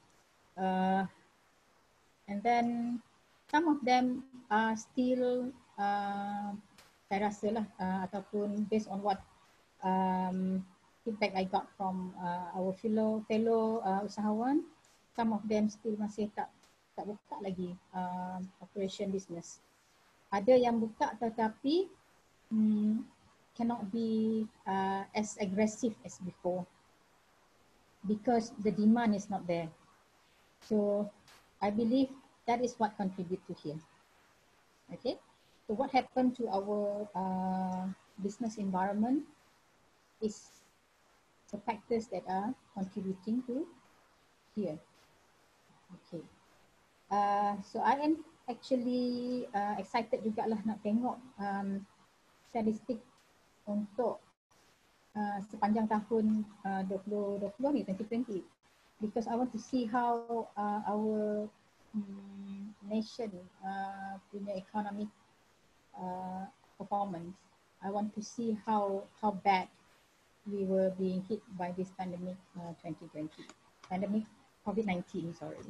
And then some of them are still, saya rasa lah, ataupun based on what feedback I got from our fellow usahawan, some of them still masih tak buka lagi operation business. Ada yang buka tetapi cannot be as aggressive as before because the demand is not there. So I believe that is what contribute to here. Okay, so what happened to our business environment is the factors that are contributing to here. Okay, so I am actually excited juga lah nak tengok statistik untuk sepanjang tahun 2020 ni, 2020. Because I want to see how our nation punya economic performance. I want to see how bad we were being hit by this pandemic 2020. Pandemic COVID-19, sorry.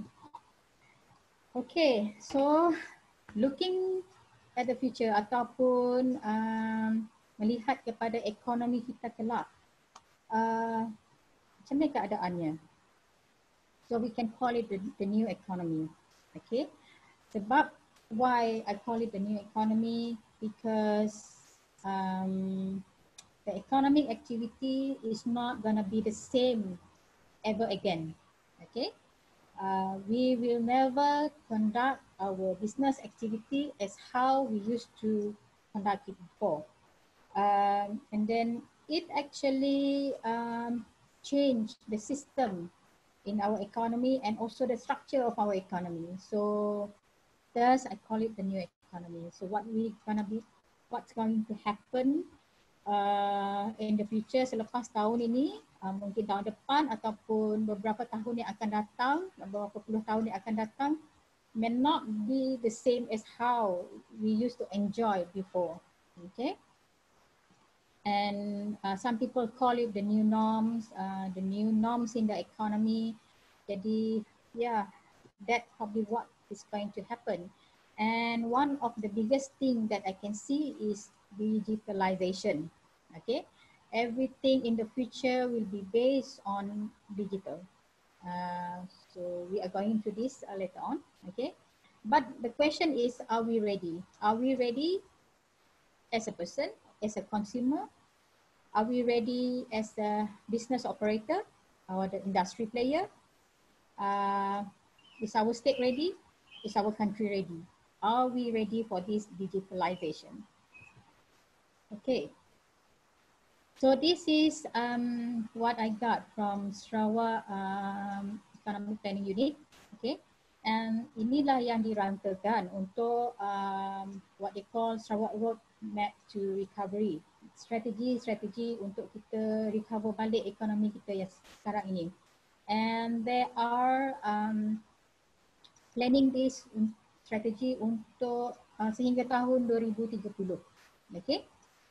Okay, so looking at the future ataupun melihat kepada ekonomi kita kelak, macam mana keadaannya? So we can call it the new economy. Okay, sebab why I call it the new economy, because the economic activity is not gonna be the same ever again. Okay, we will never conduct our business activity as how we used to conduct it before. And then it actually changed the system in our economy and also the structure of our economy. So thus I call it the new economy. So what's going to happen in the future selepas tahun ini, mungkin tahun depan ataupun beberapa tahun yang akan datang, beberapa puluh tahun yang akan datang, may not be the same as how we used to enjoy before. Okay. And some people call it the new norms in the economy. Jadi, yeah, that probably what is going to happen. And one of the biggest thing that I can see is digitalization. Okay, everything in the future will be based on digital. So we are going to this later on. Okay, but the question is, are we ready? Are we ready as a person, as a consumer? Are we ready as a business operator or the industry player? Is our state ready? Is our country ready? Are we ready for this digitalization? Okay, so this is what I got from Sarawak Economic Planning Unit. Okay, and inilah yang dirangkakan untuk what they call Sarawak Roadmap to Recovery. Strategi untuk kita recover balik ekonomi kita yang sekarang ini. And they are planning this strategi untuk sehingga tahun 2030. Okay.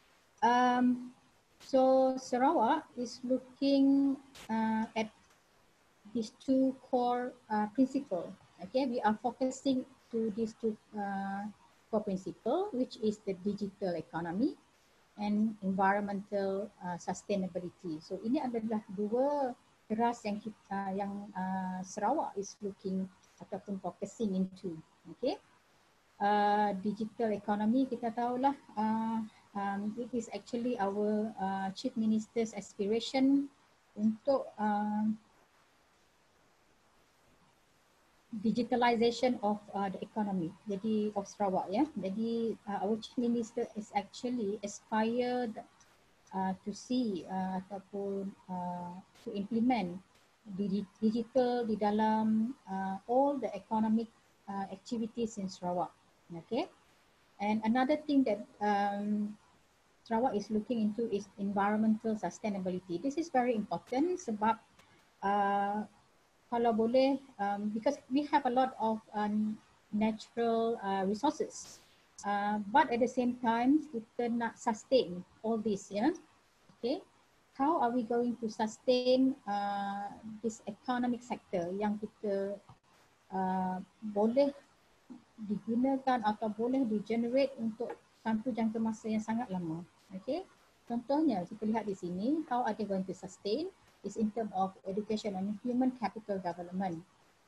So Sarawak is looking at these two core principles. Okay, we are focusing to these two core principles, which is the digital economy and environmental sustainability. So ini adalah dua teras yang Sarawak is looking ataupun focusing into. Okay, digital economy kita tahulah it is actually our Chief Minister's aspiration untuk digitalization of the economy, jadi of Sarawak ya. Jadi our Chief Minister is actually aspired to see ataupun to implement digital di dalam all the economic activities in Sarawak. Okay, and another thing that Sarawak is looking into is environmental sustainability. This is very important sebab kalau boleh, because we have a lot of natural resources, but at the same time kita nak sustain all this, ya. Okay, how are we going to sustain this economic sector yang kita boleh digunakan atau boleh di-generate untuk satu jangka masa yang sangat lama. Okay, contohnya kita lihat di sini, how are they going to sustain? Is in terms of education and human capital development.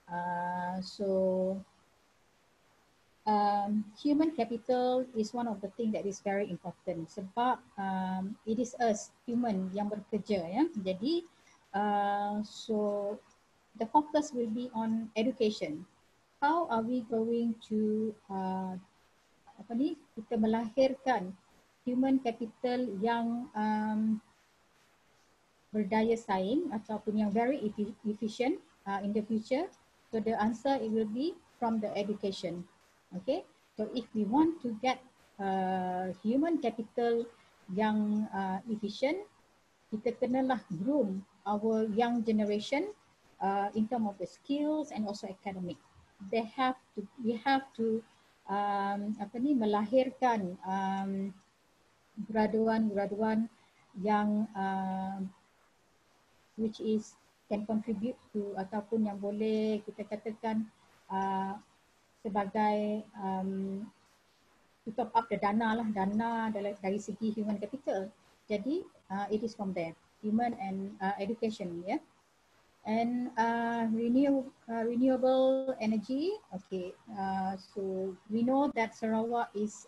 Human capital is one of the things that is very important sebab it is us human yang bekerja ya. Jadi so the focus will be on education. How are we going to kita melahirkan human capital yang berdaya saing ataupun yang very efficient in the future? So the answer it will be from the education. Okay, so if we want to get human capital yang efficient, kita kenalah groom our young generation in terms of the skills and also academic. We have to melahirkan graduan yang which is can contribute to ataupun yang boleh kita katakan sebagai to top up the dana dari segi human capital. Jadi it is from there, human and education, yeah. And renewable energy. Okay, so we know that Sarawak is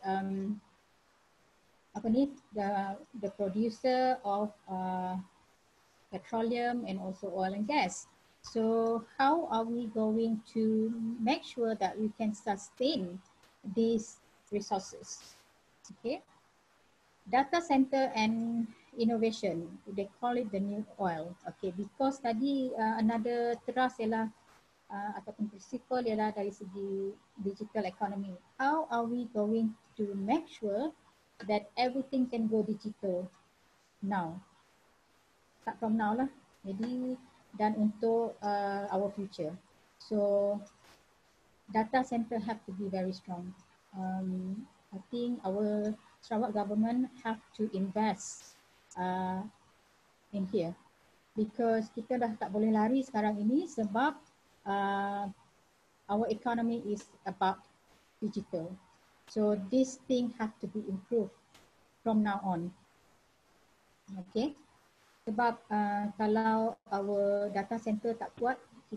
the producer of petroleum and also oil and gas. So how are we going to make sure that we can sustain these resources? Okay, data center and innovation, they call it the new oil. Okay, because tadi another teras ialah ataupun prinsipal ialah dari segi digital economy. How are we going to make sure that everything can go digital now? Start from now lah. Jadi dan untuk our future. So data center have to be very strong. I think our Sarawak government have to invest in here because kita dah tak boleh lari sekarang ini sebab our economy is about digital. So this thing have to be improved from now on. Okay. Sebab kalau our data center tak kuat,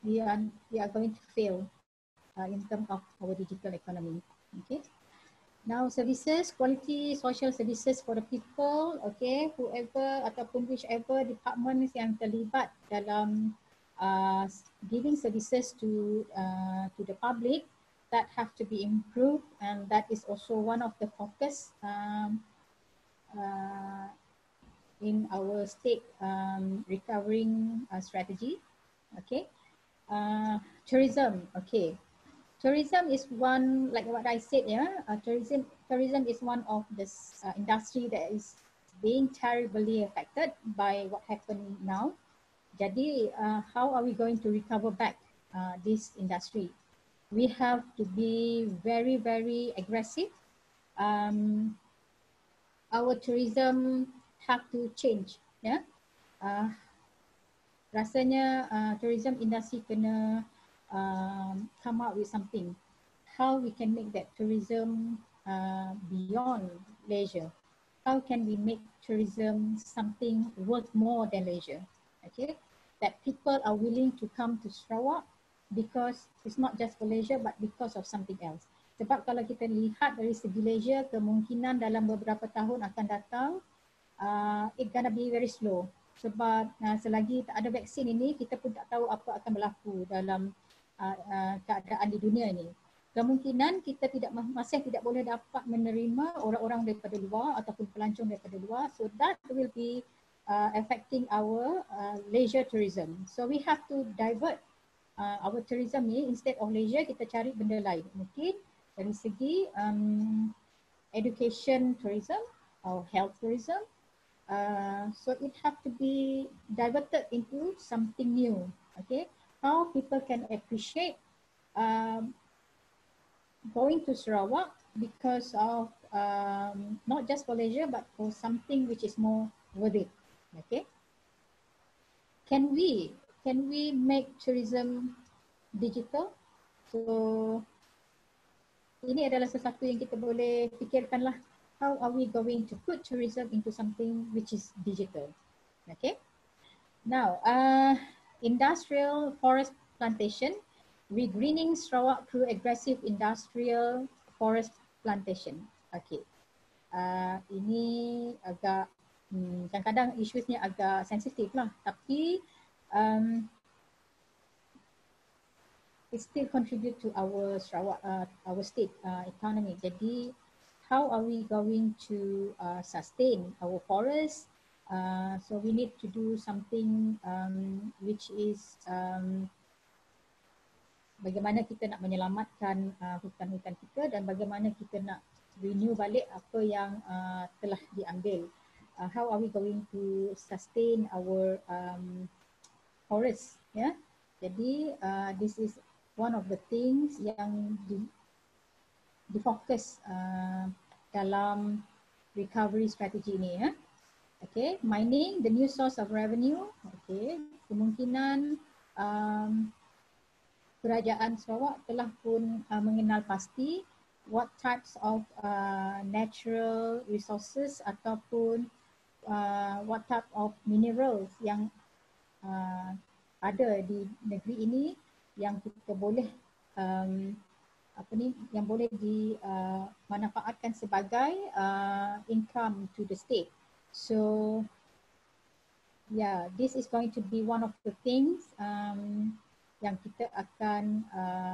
we are going to fail in terms of our digital economy. Okay. Now services, quality social services for the people, okay, whoever ataupun whichever departments yang terlibat dalam giving services to the public, that have to be improved, and that is also one of the focus in our state recovering strategy. Okay, tourism, okay. Tourism is one, like what I said, yeah. Tourism is one of this industry that is being terribly affected by what happened now. Jadi, how are we going to recover back this industry? We have to be very, very aggressive. Our tourism have to change, yeah. Rasanya tourism industry kena come up with something. How we can make that tourism beyond leisure? How can we make tourism something worth more than leisure? Okay, that people are willing to come to Sarawak because it's not just for leisure but because of something else. Sebab kalau kita lihat dari segi leisure, kemungkinan dalam beberapa tahun akan datang, it gonna be very slow. Sebab selagi tak ada vaksin ini, kita pun tak tahu apa akan berlaku dalam keadaan di dunia ini. Kemungkinan kita masih tidak boleh dapat menerima orang-orang daripada luar ataupun pelancong daripada luar. So that will be affecting our leisure tourism. So we have to divert our tourism ni, instead of leisure kita cari benda lain. Mungkin dari segi education tourism or health tourism. So it have to be diverted into something new. Okay, how people can appreciate going to Sarawak because of not just for leisure but for something which is more worth it. Okay, can we make tourism digital? So ini adalah sesuatu yang kita boleh fikirkan lah. How are we going to put tourism into something which is digital? Okay. Now, industrial forest plantation, regreening Sarawak through aggressive industrial forest plantation. Okay. Ini agak kadang-kadang isusnya agak sensitif lah, tapi it still contribute to our Sarawak, our state economy. Jadi, how are we going to sustain our forests? So we need to do something which is bagaimana kita nak menyelamatkan hutan-hutan kita dan bagaimana kita nak renew balik apa yang telah diambil. How are we going to sustain our forests? Yeah. Jadi this is one of the things yang difokus dalam recovery strategy ini, ya. Okay, mining, the new source of revenue. Okay, kemungkinan kerajaan Sarawak telah pun mengenal pasti what types of natural resources ataupun what type of minerals yang ada di negeri ini yang kita boleh yang boleh dimanfaatkan sebagai income to the state. So yeah, this is going to be one of the things yang kita akan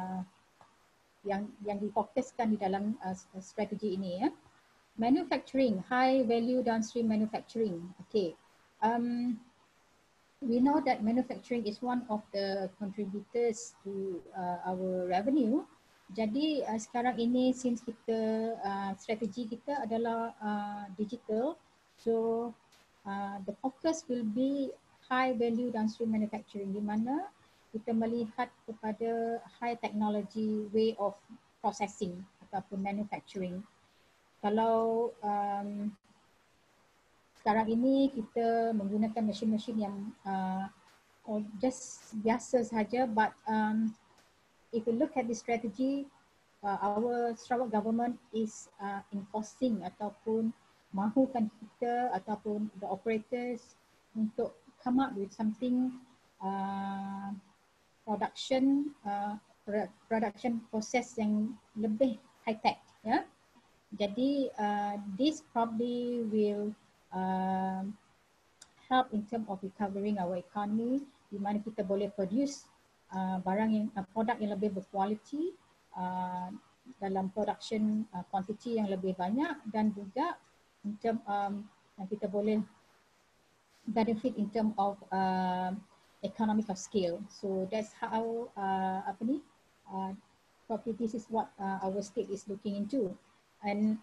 yang difokuskan di dalam strategi ini, ya. Manufacturing, high value downstream manufacturing. Okay. We know that manufacturing is one of the contributors to our revenue. Jadi sekarang ini since kita strategi kita adalah digital, so the focus will be high value downstream manufacturing, di mana kita melihat kepada high technology way of processing ataupun manufacturing. Kalau sekarang ini kita menggunakan mesin-mesin yang just biasa sahaja, but if you look at the strategy, our Sarawak government is enforcing ataupun mahukan kita ataupun the operators untuk come up with something production proses yang lebih high tech, ya. Jadi this probably will help in terms of recovering our economy, di mana kita boleh produce produk yang lebih berkualiti dalam production quantity yang lebih banyak, dan juga in terms kita boleh benefit in terms of economic of scale. So that's how probably this is what our state is looking into. And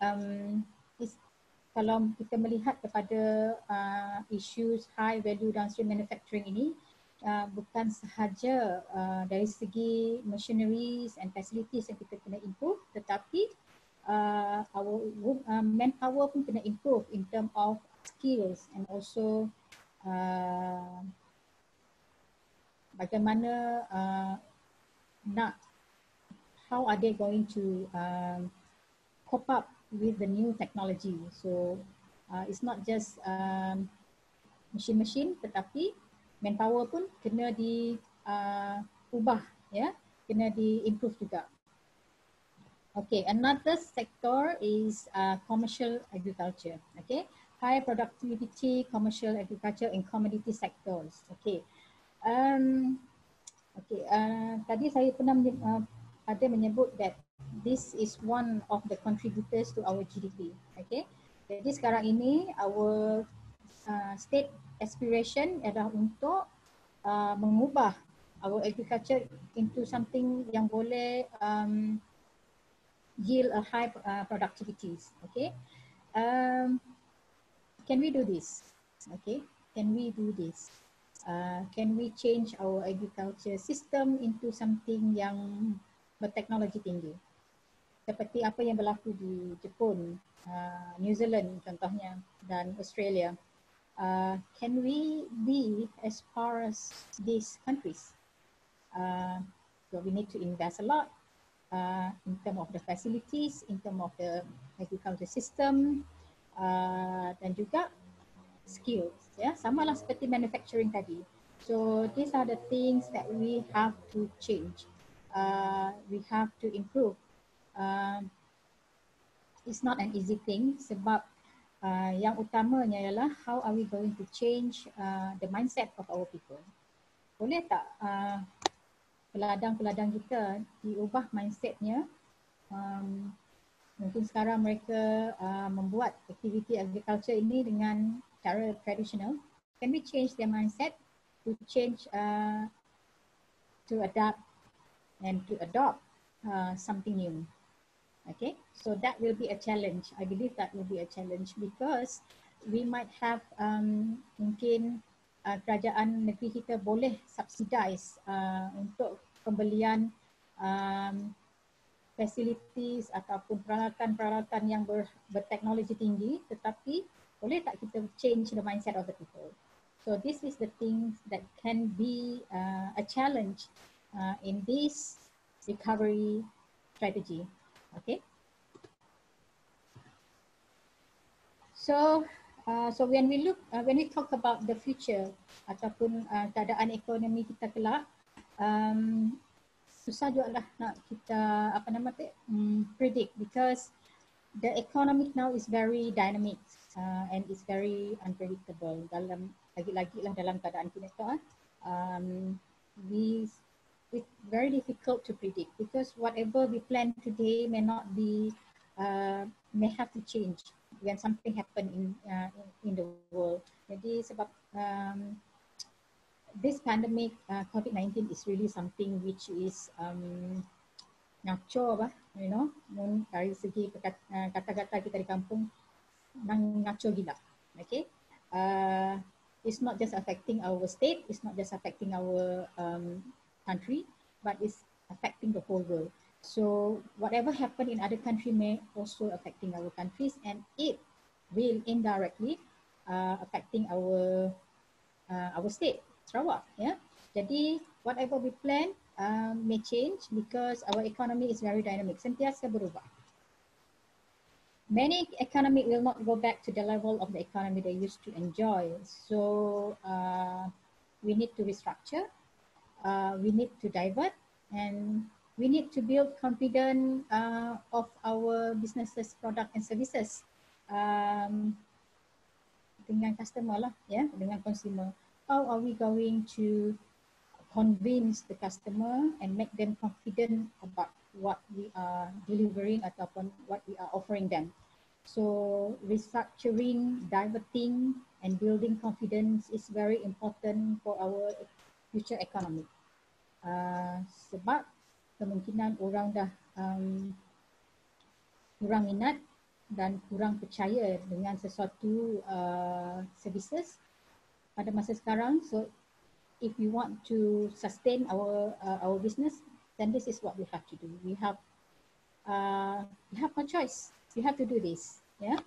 kalau kita melihat kepada issues high value downstream manufacturing ini, bukan sahaja dari segi machineries and facilities yang kita kena improve, tetapi our manpower pun kena improve in term of skills, and also bagaimana how are they going to cope up with the new technology. So it's not just mesin-mesin, tetapi manpower pun kena diubah, ya, kena di-improve juga. Okay, another sector is commercial agriculture. Okay, high productivity commercial agriculture in commodity sectors. Okay, tadi saya pernah menyebut that this is one of the contributors to our GDP. Okay, jadi sekarang ini our state aspiration adalah untuk mengubah our agriculture into something yang boleh yield a high productivities. Okay, can we do this? Okay, can we do this? Can we change our agriculture system into something yang berteknologi tinggi, seperti apa yang berlaku di Jepun, New Zealand contohnya, dan Australia? Can we be as far as these countries? So we need to invest a lot in terms of the facilities, in terms of the agriculture system, dan juga skills. Ya, samalah seperti manufacturing tadi. So these are the things that we have to change. We have to improve. It's not an easy thing, sebab yang utamanya ialah how are we going to change the mindset of our people. Boleh tak peladang-peladang kita diubah mindsetnya? Mungkin sekarang mereka membuat aktiviti agriculture ini dengan cara tradisional. Can we change their mindset to change, to adapt and to adopt something new? Okay, so that will be a challenge. I believe that will be a challenge because we might have mungkin kerajaan negeri kita boleh subsidize untuk pembelian facilities ataupun peralatan-peralatan yang berteknologi tinggi, tetapi boleh tak kita change the mindset of the people? So this is the things that can be a challenge in this recovery strategy. Okay. So when we talk about the future ataupun keadaan ekonomi kita kelak, susah juga lah nak kita predict, because the economy now is very dynamic and it's very unpredictable. Lagi-lagi lah dalam keadaan kita it's very difficult to predict, because whatever we plan today may not be may have to change when something happen in the world. Jadi sebab this pandemic, COVID-19 is really something which is ngaco dari segi kata-kata kita di kampung, ngaco gila. Okay, it's not just affecting our state, it's not just affecting our country, but it's affecting the whole world. So whatever happened in other country may also affecting our countries, and it will indirectly affecting our state, Sarawak. Yeah. Jadi whatever we plan may change because our economy is very dynamic, sentiasa berubah. Many economy will not go back to the level of the economy they used to enjoy. So we need to restructure. we need to divert, and we need to build confidence of our businesses, product and services dengan customer lah, ya, dengan consumer. How are we going to convince the customer and make them confident about what we are delivering ataupun what we are offering them. So restructuring, diverting and building confidence is very important for our future economy. Sebab kemungkinan orang dah kurang minat dan kurang percaya dengan sesuatu services pada masa sekarang. So if we want to sustain our business, then this is what we have to do. We have no choice. We have to do this. Yeah.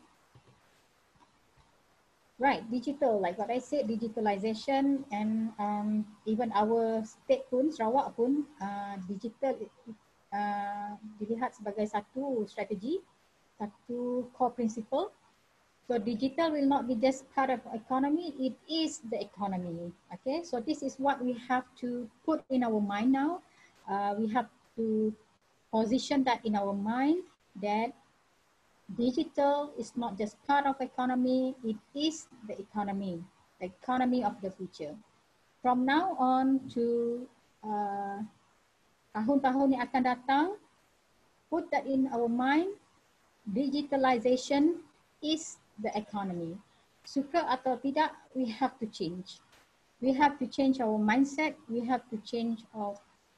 Right, digital, like what I said, digitalization, and even our state pun, Sarawak pun, digital dilihat sebagai satu strategi, satu core principle. So digital will not be just part of economy, it is the economy. Okay, so this is what we have to put in our mind now. We have to position that in our mind that digital is not just part of economy, it is the economy of the future. From now on to tahun-tahun yang akan datang, put that in our mind, digitalization is the economy. Suka atau tidak, we have to change. We have to change our mindset, we have to change our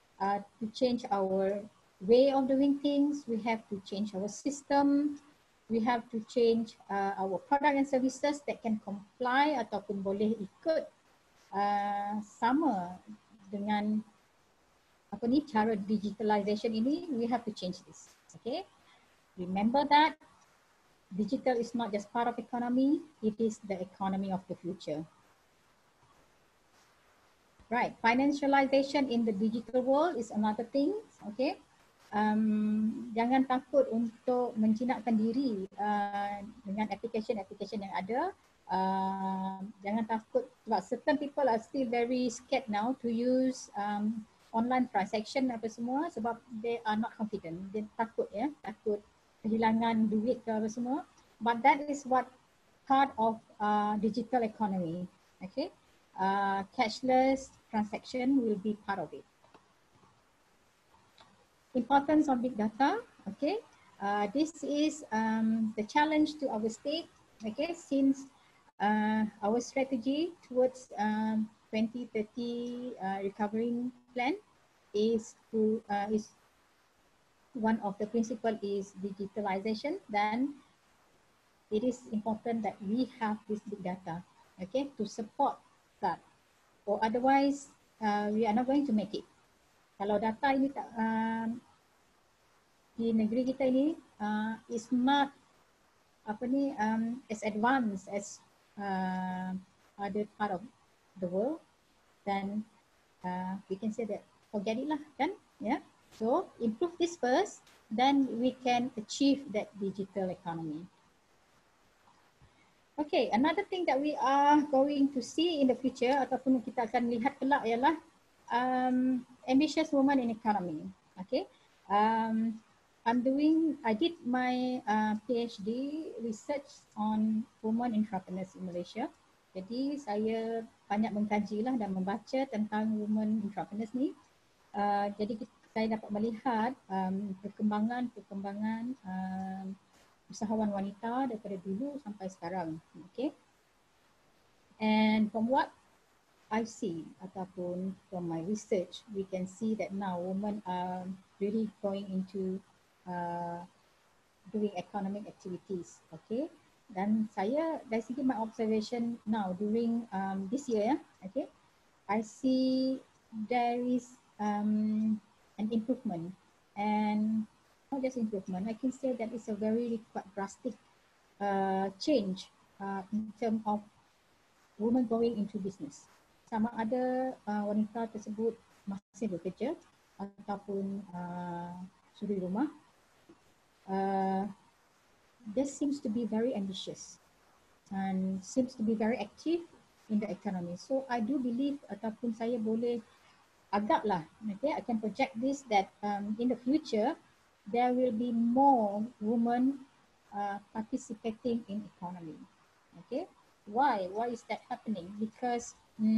way of doing things, we have to change our system, we have to change our product and services that can comply ataupun boleh ikut sama dengan apa ni cara digitalization ini. We have to change this. Okay, remember that digital is not just part of economy, it is the economy of the future. Right, financialization in the digital world is another thing. Okay. Jangan takut untuk menjinakkan diri dengan application yang ada. Jangan takut, sebab certain people are still very scared now to use online transaction apa semua sebab they are not confident. Dia takut, ya, takut kehilangan duit ke apa semua. But that is what part of digital economy. Okay, cashless transaction will be part of it. Importance of big data. Okay, this is the challenge to our state. Okay, since our strategy towards 2030 recovering plan is to is one of the principle is digitalization. Then it is important that we have this big data. Okay, to support that, or otherwise we are not going to make it. Kalau data ini tak, di negeri kita ini is not apa ni as advanced as other part of the world, then we can say that forget it lah, kan? Yeah. So improve this first, then we can achieve that digital economy. Okay, another thing that we are going to see in the future ataupun kita akan lihat kelak ialah ambitious women in economy. Okay, I did my PhD research on women entrepreneurs in Malaysia. Jadi saya banyak mengkaji lah dan membaca tentang women entrepreneurs ni. Jadi saya dapat melihat perkembangan usahawan wanita daripada dulu sampai sekarang. Okay, and from what I see ataupun from my research, we can see that now women are really going into doing economic activities. Okay, dan saya dari segi my observation now during this year, okay, I see there is an improvement, and not just improvement, I can say that it's a very quite drastic change in terms of women going into business. Sama ada wanita tersebut masih bekerja ataupun suri rumah, they seems to be very ambitious and seems to be very active in the economy. So I do believe ataupun saya boleh agaklah, okay, I can project this that in the future there will be more women participating in economy. Okay, why? Why is that happening? Because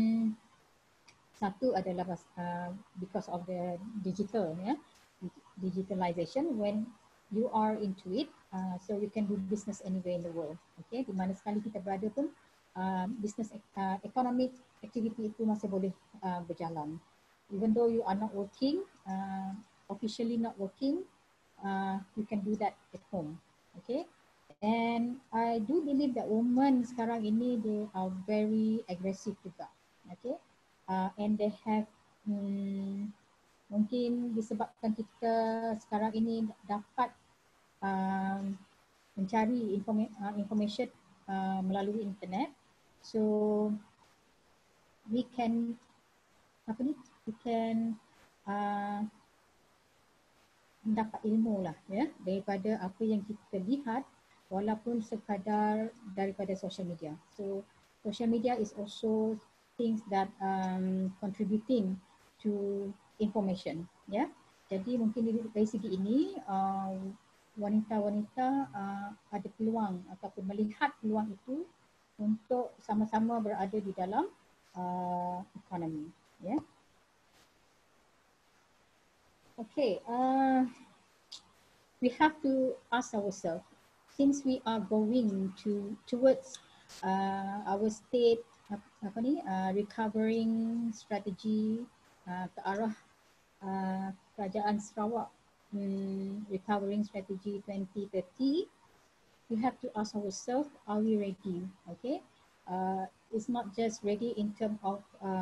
satu adalah because of the digital, yeah, digitalization. When you are into it, so you can do business anywhere in the world. Okay, di mana sekali kita berada pun, business economic activity itu masih boleh berjalan. Even though you are not working, officially not working, you can do that at home. Okay, and I do believe that women sekarang ini they are very aggressive juga. Okay, and they have mungkin disebabkan kita sekarang ini dapat mencari information melalui internet, so we can mendapat ilmu lah, ya, daripada apa yang kita lihat walaupun sekadar daripada social media. So social media is also things that contributing to information, ya. Jadi mungkin dari segi ini wanita-wanita ada peluang ataupun melihat peluang itu untuk sama-sama berada di dalam ekonomi, ya. Okay, we have to ask ourselves, since we are going towards our state recovering strategy ke arah Kerajaan Sarawak recovering strategy 2030, we have to ask ourselves, are we ready? Okay, it's not just ready in terms of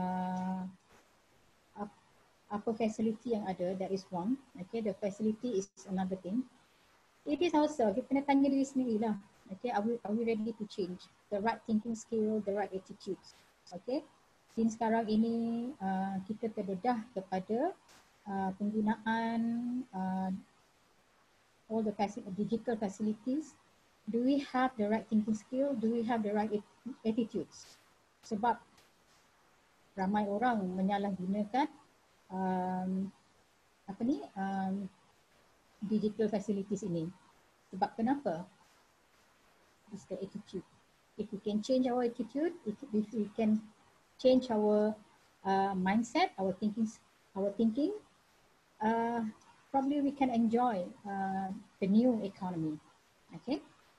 apa facility yang ada, that is one. Okay, the facility is another thing. It is ourselves, kita kena tanya diri sendiri lah. Okay, are we ready to change? The right thinking skill, the right attitudes. Okay, since sekarang ini kita terdedah kepada penggunaan all the digital facilities. Do we have the right thinking skill? Do we have the right attitudes? Sebab ramai orang menyalahgunakan digital facilities ini. Sebab kenapa? It's the attitude. If we can change our attitude, if we can change our mindset, our thinking, probably we can enjoy the new economy. Okay.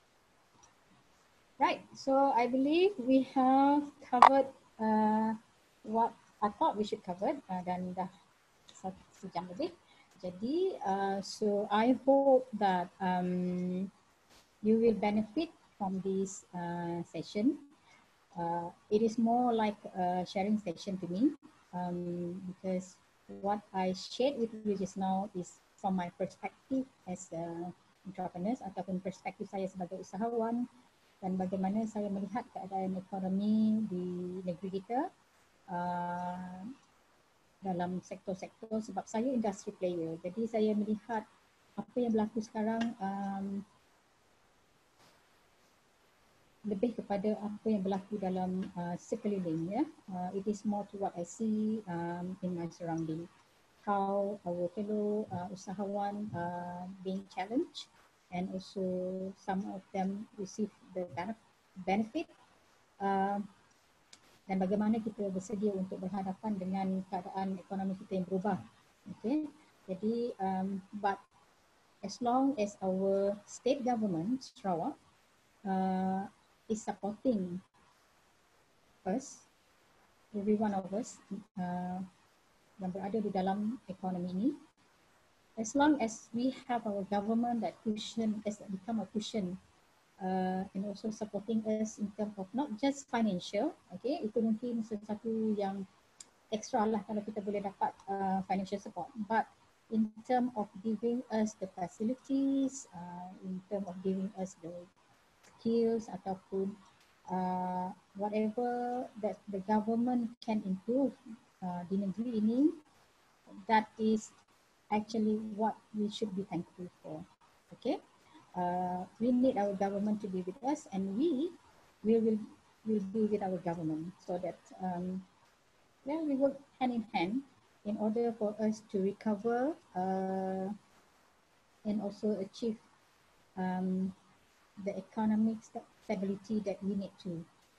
Right. So I believe we have covered what I thought we should cover dan dah sejam lebih. Jadi, so I hope that you will benefit from this session. It is more like a sharing session to me because what I shared with you just now is from my perspective as an entrepreneur ataupun perspektif saya sebagai usahawan dan bagaimana saya melihat keadaan ekonomi di negeri kita dalam sektor-sektor, sebab saya industry player. Jadi saya melihat apa yang berlaku sekarang lebih kepada apa yang berlaku dalam sekeliling, ya. It is more to what I see in my surrounding. How our fellow usahawan being challenged and also some of them receive the benefit dan bagaimana kita bersedia untuk berhadapan dengan keadaan ekonomi kita yang berubah. Okay. Jadi, but as long as our state government, Sarawak, is supporting us, every one of us yang berada di dalam ekonomi ini, as long as we have our government that cushion, as become a cushion, and also supporting us in terms of not just financial, okay, itu mungkin sesuatu yang extra lah kalau kita boleh dapat financial support, but in terms of giving us the facilities, in terms of giving us the skills ataupun whatever that the government can improve di negeri ini, that is actually what we should be thankful for. Okay. We need our government to be with us, and we will be with our government, so that we work hand in hand in order for us to recover and also achieve the economic stability that we need to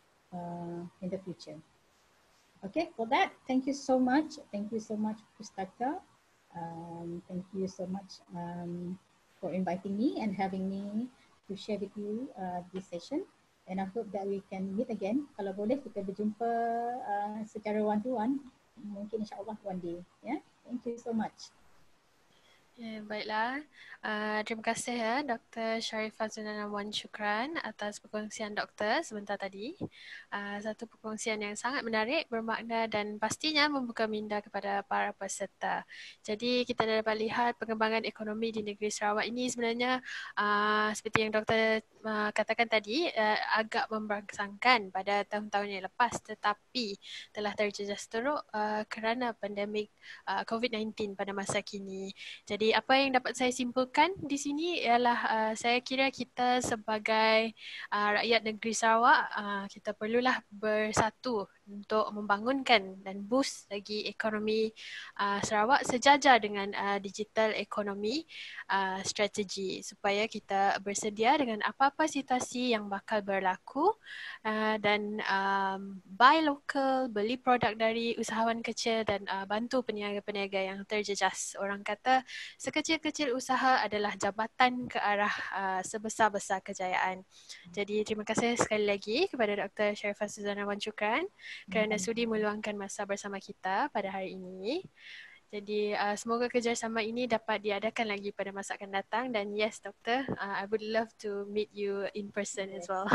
in the future. Okay, for that, thank you so much. Thank you so much, Pustaka. Thank you so much for inviting me and having me to share with you this session. And I hope that we can meet again. Kalau boleh kita berjumpa secara one-to-one. Mungkin insyaAllah one day. Yeah, thank you so much. Ya, baiklah. Terima kasih ya Dr. Sharifah Zulana Wan Syukran atas perkongsian doktor sebentar tadi. Satu perkongsian yang sangat menarik, bermakna dan pastinya membuka minda kepada para peserta. Jadi kita dapat lihat pengembangan ekonomi di negeri Sarawak ini sebenarnya seperti yang doktor katakan tadi agak memberangsangkan pada tahun-tahun yang lepas, tetapi telah terjejas teruk kerana pandemik COVID-19 pada masa kini. Jadi apa yang dapat saya simpulkan di sini ialah saya kira kita sebagai rakyat negeri Sarawak kita perlulah bersatu untuk membangunkan dan boost lagi ekonomi Sarawak sejajar dengan digital ekonomi strategi supaya kita bersedia dengan apa-apa situasi yang bakal berlaku dan buy local, beli produk dari usahawan kecil dan bantu peniaga-peniaga yang terjejas. Orang kata sekecil-kecil usaha adalah jabatan ke arah sebesar-besar kejayaan. Jadi terima kasih sekali lagi kepada Dr. Sharifah Suzana Wan Syukran kerana sudi meluangkan masa bersama kita pada hari ini. Jadi semoga kerjasama ini dapat diadakan lagi pada masa akan datang dan yes doktor, I would love to meet you in person as well.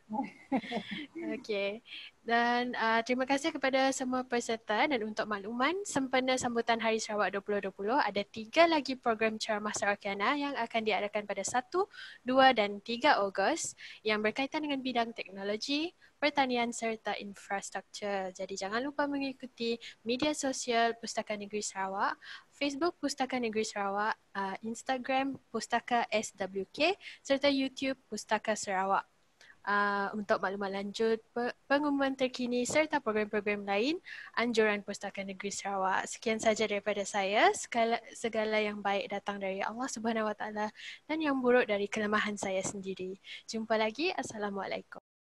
Okay. Dan terima kasih kepada semua peserta dan untuk makluman, sempena sambutan Hari Sarawak 2020, ada 3 lagi program ceramah Sarakiana yang akan diadakan pada 1, 2 dan 3 Ogos yang berkaitan dengan bidang teknologi, pertanian serta infrastruktur. Jadi jangan lupa mengikuti media sosial Pustaka Negeri Sarawak, Facebook Pustaka Negeri Sarawak, Instagram Pustaka SWK serta YouTube Pustaka Sarawak. Untuk maklumat lanjut, pengumuman terkini serta program-program lain, anjuran Pustaka Negeri Sarawak. Sekian saja daripada saya. Segala yang baik datang dari Allah Subhanahu Wa Taala dan yang buruk dari kelemahan saya sendiri. Jumpa lagi. Assalamualaikum.